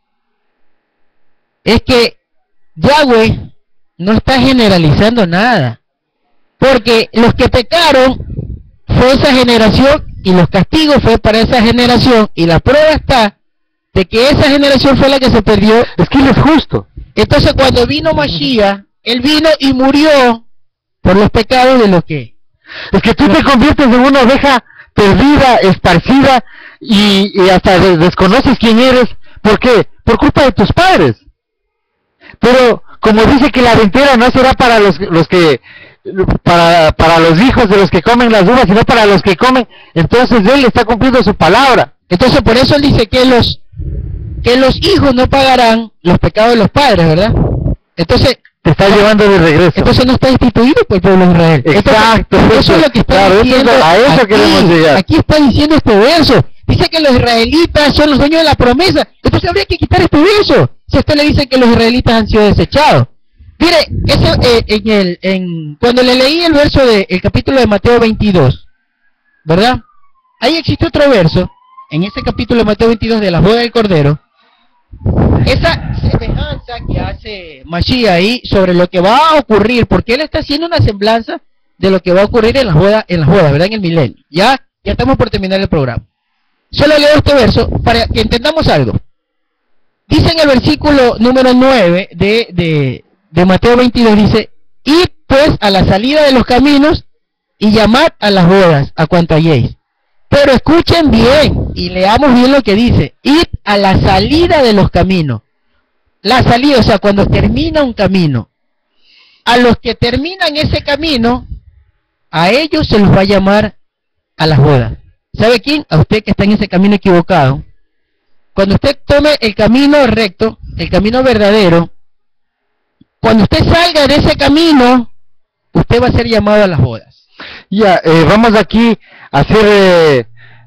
Es que Yahweh no está generalizando nada. Porque los que pecaron fue esa generación y los castigos fue para esa generación, y la prueba está de que esa generación fue la que se perdió. Es que Él es justo. Entonces cuando vino Mashiach, Él vino y murió por los pecados de los que... Es que tú te conviertes en una oveja perdida, esparcida, y hasta desconoces quién eres. ¿Por qué? Por culpa de tus padres. Pero como dice que la ventera no será para los que para los hijos de los que comen las uvas, sino para los que comen, entonces Él está cumpliendo su palabra. Entonces por eso Él dice que los hijos no pagarán los pecados de los padres, ¿verdad? Entonces te está llevando de regreso. Entonces no está instituido por el pueblo de Israel. Exacto. Entonces, eso es lo que está diciendo. A eso aquí, queremos llegar. Aquí está diciendo este verso. Dice que los israelitas son los dueños de la promesa. Entonces habría que quitar este verso. Si a usted le dice que los israelitas han sido desechados. Mire, cuando le leí el verso del capítulo de Mateo 22, ¿verdad? Ahí existe otro verso, en ese capítulo de Mateo 22 de la boda del Cordero, esa semejanza que hace Mashiach ahí sobre lo que va a ocurrir, porque él está haciendo una semblanza de lo que va a ocurrir en las bodas, ¿verdad? En el milenio. Ya estamos por terminar el programa. Solo leo este verso para que entendamos algo. Dice en el versículo número 9 de Mateo 22, dice: id pues a la salida de los caminos y llamad a las bodas a cuanto halléis. Pero escuchen bien y leamos bien lo que dice: id a la salida de los caminos. La salida, o sea, cuando termina un camino. A los que terminan ese camino, a ellos se los va a llamar a las bodas. ¿Sabe quién? A usted que está en ese camino equivocado. Cuando usted tome el camino recto, el camino verdadero, cuando usted salga de ese camino, usted va a ser llamado a las bodas. Ya, vamos aquí a hacer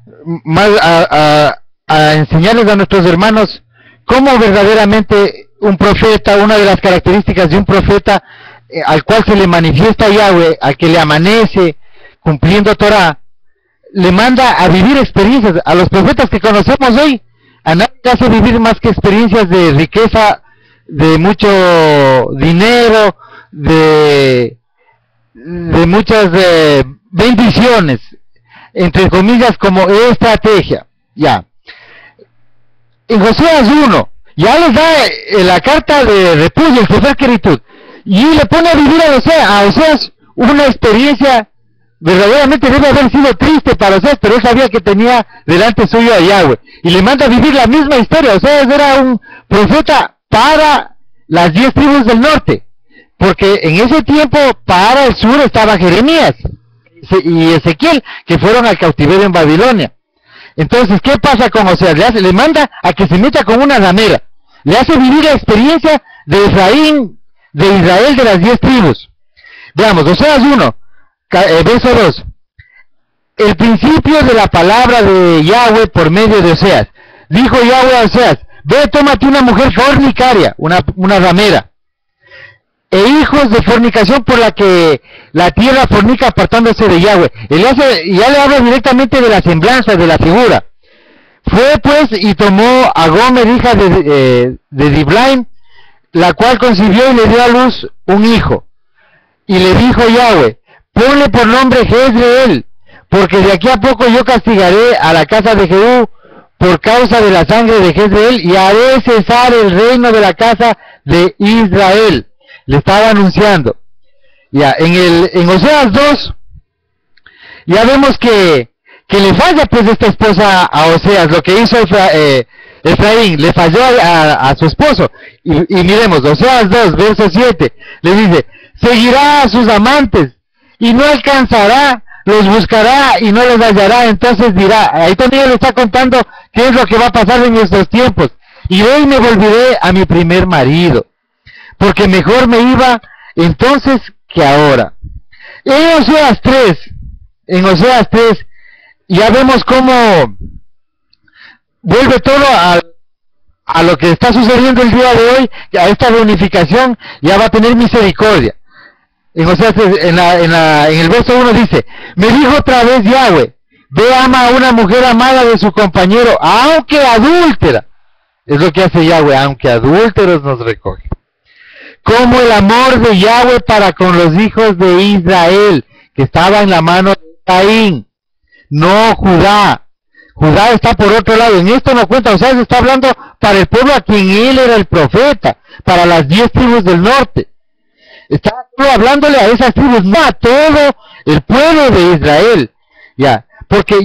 a enseñarles a nuestros hermanos cómo verdaderamente un profeta, una de las características de un profeta al cual se le manifiesta Yahweh, al que le amanece cumpliendo Torah, le manda a vivir experiencias. A los profetas que conocemos hoy, a nadie hace vivir más que experiencias de riqueza, de mucho dinero, de muchas bendiciones, entre comillas, como estrategia. Ya. En Joseas 1, ya les da la carta de repudio, el Sefer Queritud, y le pone a vivir a Oseas una experiencia. Verdaderamente debe haber sido triste para Oseas, pero él sabía que tenía delante suyo a Yahweh, y le manda a vivir la misma historia. Oseas era un profeta para las 10 tribus del norte, porque en ese tiempo para el sur estaba Jeremías y Ezequiel, que fueron al cautiverio en Babilonia. Entonces, ¿qué pasa con Oseas? Le manda a que se meta con una ramera, le hace vivir la experiencia de Efraín, de Israel, de las 10 tribus. Veamos, Oseas 1, verso 2. El principio de la palabra de Yahweh por medio de Oseas. Dijo Yahweh a Oseas: ve, tómate una mujer fornicaria, una ramera, e hijos de fornicación por la que la tierra fornica apartándose de Yahweh. Ya le habla directamente de la semblanza, de la figura. Fue pues y tomó a Gomer, hija de Diblaim, la cual concibió y le dio a luz un hijo. Y le dijo Yahweh: ponle por nombre Jezreel, porque de aquí a poco yo castigaré a la casa de Jehú por causa de la sangre de Jezreel, y haré cesar el reino de la casa de Israel. Le estaba anunciando. Ya, en Oseas 2, ya vemos que le falla pues esta esposa a Oseas, lo que hizo Efraín, le falló a su esposo. Y miremos, Oseas 2, verso 7, le dice: seguirá a sus amantes y no alcanzará, los buscará y no los hallará. Entonces dirá, ahí también le está contando qué es lo que va a pasar en estos tiempos: y hoy me volveré a mi primer marido, porque mejor me iba entonces que ahora. En Oseas 3, ya vemos cómo vuelve todo a lo que está sucediendo el día de hoy, a esta reunificación. Ya va a tener misericordia. En Oseas, en el verso 1 dice: me dijo otra vez Yahweh: ve, ama a una mujer amada de su compañero, aunque adúltera. Es lo que hace Yahweh: aunque adúlteros nos recoge. como el amor de Yahweh para con los hijos de Israel, que estaba en la mano de Caín, no Judá. Judá está por otro lado, en esto no cuenta, o sea, se está hablando para el pueblo a quien él era el profeta, para las 10 tribus del norte. Está hablándole a esas tribus, no a todo el pueblo de Israel, ya, porque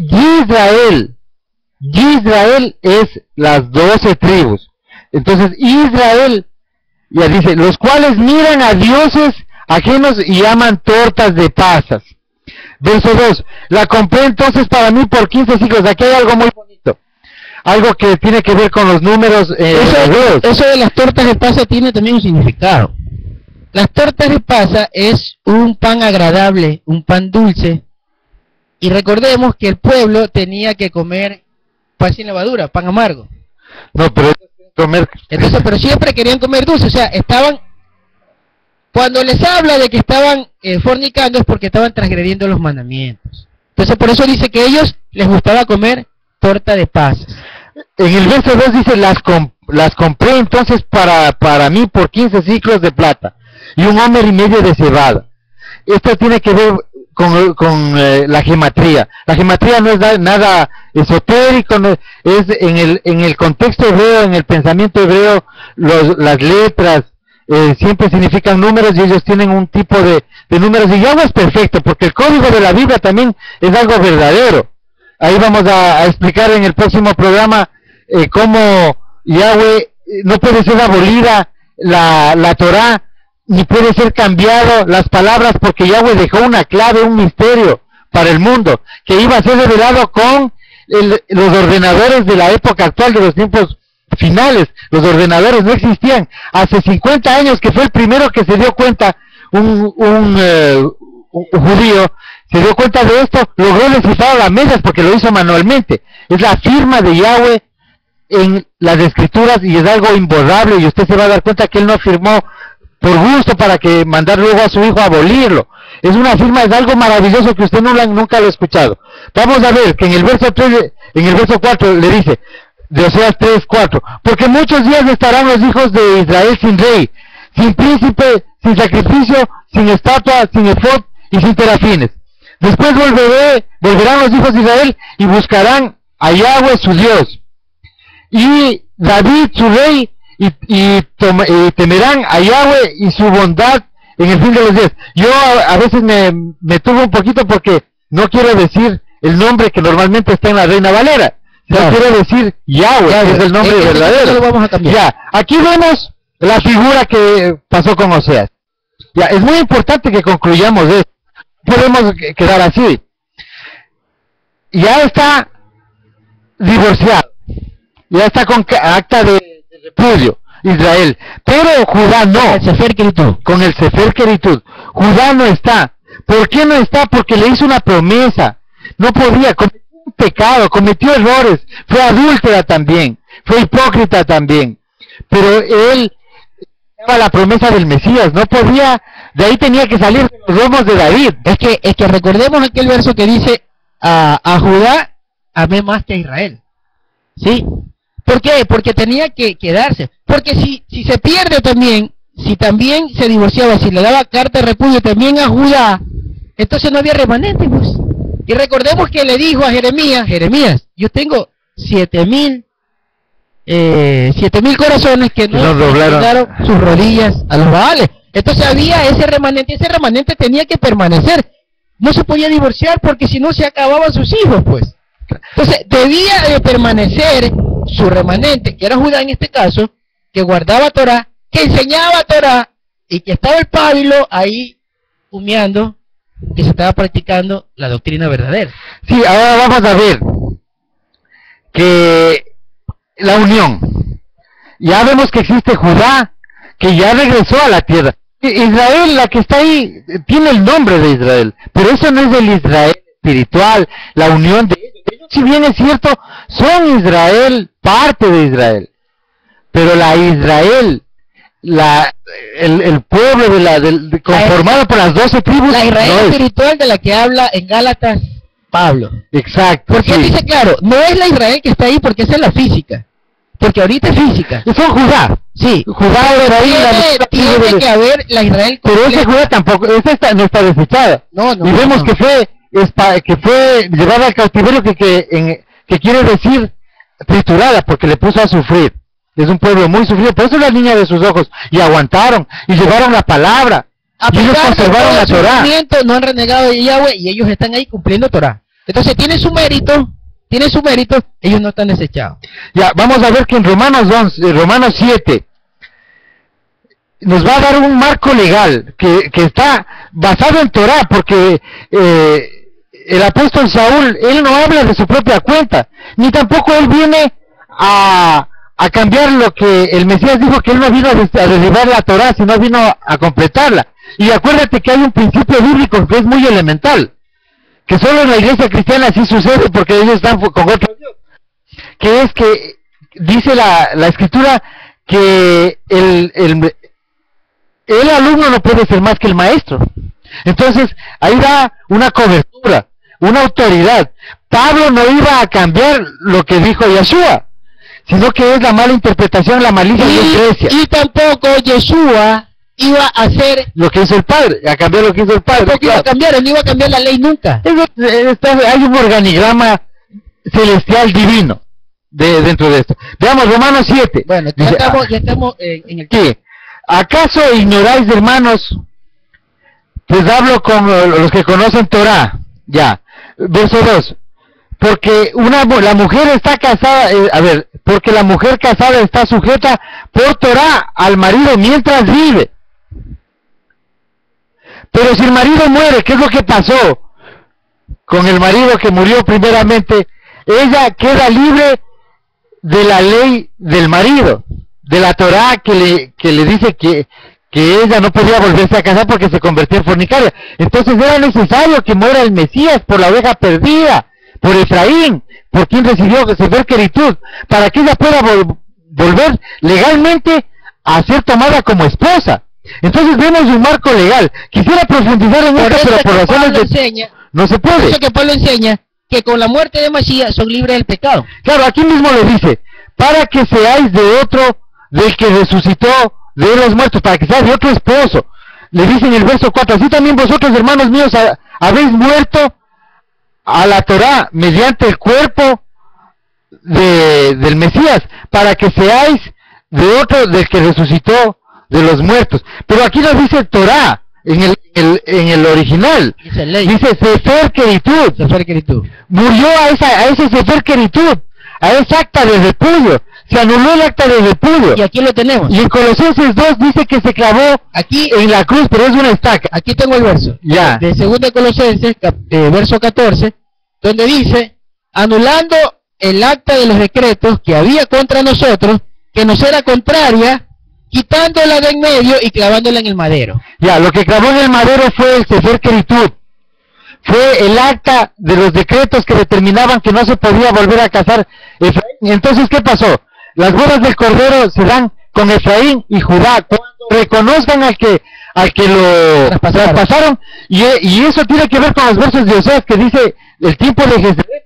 Israel es las 12 tribus. Entonces Israel, ya dice, los cuales miran a dioses ajenos y aman tortas de pasas. Verso 2, la compré entonces para mí por 15 siglos. Aquí hay algo muy bonito, algo que tiene que ver con los números. Eso de las tortas de pasa tiene también un significado. Las tortas de pasa es un pan agradable, un pan dulce, y recordemos que el pueblo tenía que comer pan sin levadura, pan amargo. No, pero comer. Entonces, pero siempre querían comer dulce, o sea, estaban, cuando les habla de que estaban fornicando es porque estaban transgrediendo los mandamientos. Entonces, por eso dice que a ellos les gustaba comer torta de pasas. En el verso 2 dice, las compré entonces para mí por 15 ciclos de plata y 1 homer y medio de cebada. Esto tiene que ver con la gematría. La gematría no es nada esotérico, no, es en el contexto hebreo, en el pensamiento hebreo, las letras siempre significan números y ellos tienen un tipo de números, y Yahweh es perfecto, porque el código de la Biblia también es algo verdadero. Ahí vamos a explicar en el próximo programa cómo Yahweh no puede ser abolida la Torah, ni puede ser cambiado las palabras, porque Yahweh dejó una clave, un misterio para el mundo, que iba a ser revelado con los ordenadores de la época actual, de los tiempos finales. Los ordenadores no existían. Hace 50 años que fue el primero que se dio cuenta, un judío, se dio cuenta de esto, logró descifrar las medias porque lo hizo manualmente. Es la firma de Yahweh en las escrituras y es algo imborrable, y usted se va a dar cuenta que él no firmó por gusto para que mandar luego a su hijo a abolirlo. Es una firma, es algo maravilloso que usted nunca lo ha escuchado. Vamos a ver que en el verso 3, en el verso 4 le dice, de Oseas 3:4, porque muchos días estarán los hijos de Israel sin rey, sin príncipe, sin sacrificio, sin estatua, sin efod y sin terafines. Después volverán los hijos de Israel y buscarán a Yahweh su Dios, y David su rey, y temerán a Yahweh y su bondad en el fin de los días. Yo a veces me turbo un poquito porque no quiero decir el nombre que normalmente está en la Reina Valera. No quiero decir Yahweh, que es el nombre verdadero. Lo vamos a cambiar. Ya, aquí vemos la figura que pasó con Oseas. Ya, es muy importante que concluyamos esto. No podemos quedar así. Ya está divorciado. Ya está con acta de repudio Israel. Pero Judá no. Con el Sefer Queritud. Judá no está. ¿Por qué no está? Porque le hizo una promesa. No podía. Cometió un pecado, cometió errores. Fue adúltera también. Fue hipócrita también. Pero él daba la promesa del Mesías. No podía. De ahí tenía que salir de los lomos de David. Es que recordemos aquel verso que dice a Judá amé más que a Israel. ¿Sí? ¿Por qué? Porque tenía que quedarse. Porque si se pierde también, si también se divorciaba, si le daba carta de repudio también a Judá, entonces no había remanente, pues. Y recordemos que le dijo a Jeremías, yo tengo 7,000 corazones que no doblaron sus rodillas a los Baales. Entonces había ese remanente tenía que permanecer. No se podía divorciar porque si no se acababan sus hijos, pues. Entonces debía de permanecer su remanente, que era Judá en este caso, que guardaba Torah, que enseñaba Torah, y que estaba el pábilo ahí humeando, que se estaba practicando la doctrina verdadera. Sí, ahora vamos a ver que la unión. Ya vemos que existe Judá, que ya regresó a la tierra. Israel, la que está ahí, tiene el nombre de Israel, pero eso no es el Israel espiritual, la unión de ellos. Si bien es cierto, son Israel, parte de Israel, pero la Israel, el pueblo conformado por las 12 tribus, la Israel espiritual de la que habla en Gálatas Pablo. Exacto. Porque él dice claro, no es la Israel que está ahí porque esa es la física, porque ahorita es física. Son Judá. Sí. Judá era ahí. Tiene que haber la Israel completa. Pero ese Judá tampoco, esa no está desechada. No, y vemos que fue llevada al cautiverio, que quiere decir triturada, porque le puso a sufrir. Es un pueblo muy sufrido, por eso es la niña de sus ojos, y aguantaron, y llevaron la palabra, y ellos conservaron la Torá. No han renegado de Yahweh, y ellos están ahí cumpliendo Torá. Entonces tiene su mérito, ellos no están desechados. Ya, vamos a ver que en Romanos 7, nos va a dar un marco legal, que está basado en Torá, porque el apóstol Saúl, él no habla de su propia cuenta, ni tampoco él viene a cambiar lo que el Mesías dijo, que él no vino a derribar la Torá, sino vino a completarla. Y acuérdate que hay un principio bíblico que es muy elemental, que solo en la iglesia cristiana sí sucede, porque ellos están con otro Dios, que es que dice la escritura que el alumno no puede ser más que el maestro. Entonces ahí da una cobertura, una autoridad. Pablo no iba a cambiar lo que dijo Yeshua, sino que es la mala interpretación, la malicia de la iglesia. Y tampoco Yeshua iba a hacer lo que hizo el Padre, a cambiar lo que hizo el Padre. Tampoco iba a cambiar, él no iba a cambiar la ley nunca. Hay un organigrama celestial divino dentro de esto. Veamos Romanos 7. Bueno, ya estamos en el... ¿Qué? ¿Acaso ignoráis, hermanos? Pues hablo con los que conocen Torá. Ya. Verso 2. Porque la mujer está casada, porque la mujer casada está sujeta por Torá al marido mientras vive. Pero si el marido muere, ¿qué es lo que pasó con el marido que murió primeramente? Ella queda libre de la ley del marido, de la Torá que le dice que ella no podía volverse a casar porque se convertía en fornicaria. Entonces era necesario que muera el Mesías por la oveja perdida, por Efraín, por quien recibió Sefer Queritud, para que ella pueda volver legalmente a ser tomada como esposa. Entonces vemos un marco legal. Quisiera profundizar en esto, pero por razones no se puede. Por eso que Pablo enseña que con la muerte de Masías son libres del pecado. Claro, aquí mismo lo dice, para que seáis de otro, del que resucitó de los muertos, para que seáis de otro esposo. Le dice en el verso 4, así también vosotros, hermanos míos, habéis muerto a la Torá mediante el cuerpo del Mesías, para que seáis de otro, del que resucitó de los muertos. Pero aquí nos dice Torá, en el original, dice Sefer Queritud. Murió a ese Sefer Queritud, a esa acta de repudio. Se anuló el acta de repudio. Y aquí lo tenemos. Y en Colosenses 2 dice que se clavó aquí en la cruz, pero es una estaca. Aquí tengo el verso. Ya. De 2 Colosenses, verso 14, donde dice, anulando el acta de los decretos que había contra nosotros, que nos era contraria, quitándola de en medio y clavándola en el madero. Ya, lo que clavó en el madero fue el Sefer Queritud. Fue el acta de los decretos que determinaban que no se podía volver a casar Efraín. Entonces, ¿qué pasó? Las bodas del Cordero se dan con Efraín y Judá, cuando reconozcan al que lo traspasaron, y eso tiene que ver con los versos de Oseas que dice el tiempo de Jezreel.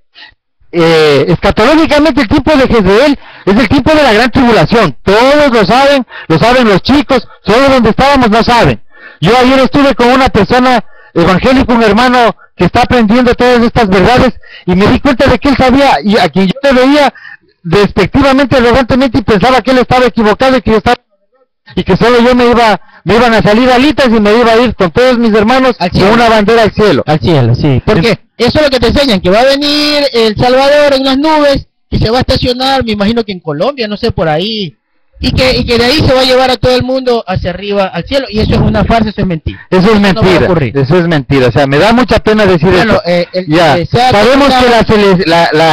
Escatológicamente el tiempo de Jezreel es el tiempo de la gran tribulación. Todos lo saben los chicos, solo donde estábamos no saben. Yo ayer estuve con una persona evangélica, un hermano que está aprendiendo todas estas verdades, y me di cuenta de que él sabía, y a quien yo le veía despectivamente, arrogantemente, y pensaba que él estaba equivocado y que yo estaba, y que solo yo me iban a salir alitas y me iba a ir con todos mis hermanos con una bandera al cielo. Al cielo, sí. Porque eso es lo que te enseñan, que va a venir El Salvador en las nubes, y se va a estacionar, me imagino que en Colombia, no sé, por ahí, y que de ahí se va a llevar a todo el mundo hacia arriba, al cielo, y eso es una farsa, eso es mentira. Eso es mentira, eso es mentira, o sea, me da mucha pena decir eso. Sabemos que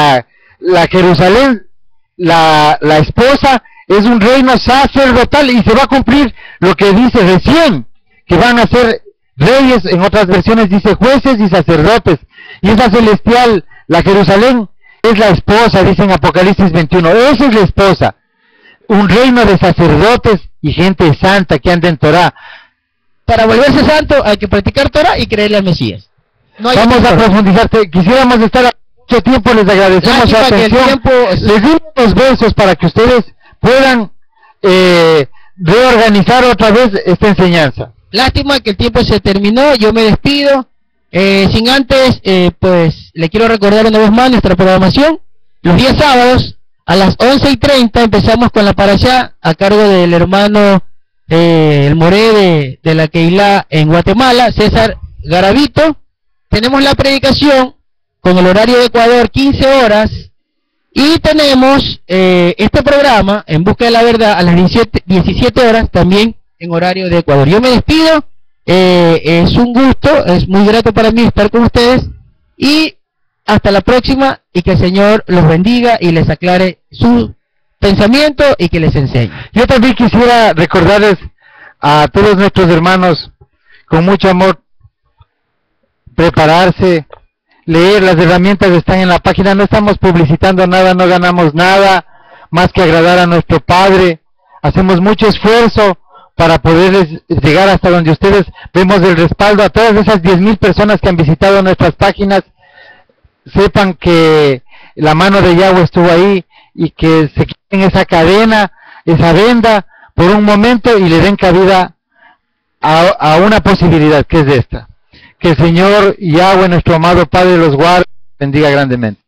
la Jerusalén, la esposa, es un reino sacerdotal, y se va a cumplir lo que dice recién, que van a ser reyes, en otras versiones dice jueces y sacerdotes, y esa celestial, la Jerusalén, es la esposa, dice en Apocalipsis 21, esa es la esposa, un reino de sacerdotes y gente santa que anda en Torá. Para volverse santo hay que practicar Torá y creerle al Mesías. No hay Vamos a profundizar, quisiéramos estar mucho tiempo, les agradecemos su Lástima que el atención. tiempo... Les dimos los versos para que ustedes puedan reorganizar otra vez esta enseñanza. Lástima que el tiempo se terminó, yo me despido. Sin antes, pues le quiero recordar una vez más nuestra programación. Los días sábados a las 11:30 empezamos con la parashá a cargo del hermano el Moré de la Keilah en Guatemala, César Garavito. Tenemos la predicación con el horario de Ecuador, 15 horas. Y tenemos este programa, En Busca de la Verdad, a las 17 horas, también en horario de Ecuador. Yo me despido, es un gusto, es muy grato para mí estar con ustedes, y hasta la próxima, y que el Señor los bendiga y les aclare su pensamiento y que les enseñe. Yo también quisiera recordarles a todos nuestros hermanos, con mucho amor, prepararse, leer, las herramientas están en la página, no estamos publicitando nada, no ganamos nada, más que agradar a nuestro Padre, hacemos mucho esfuerzo para poderles llegar hasta donde ustedes. Vemos el respaldo a todas esas 10,000 personas que han visitado nuestras páginas. Sepan que la mano de Yahweh estuvo ahí y que se quiten esa cadena, esa venda por un momento y le den cabida a una posibilidad que es esta. Que el Señor Yahweh, nuestro amado Padre, los guarde y bendiga grandemente.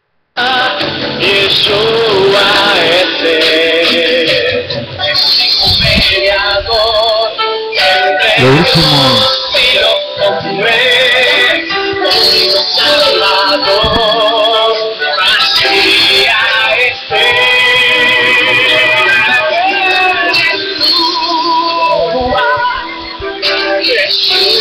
Lo último. Yeshua.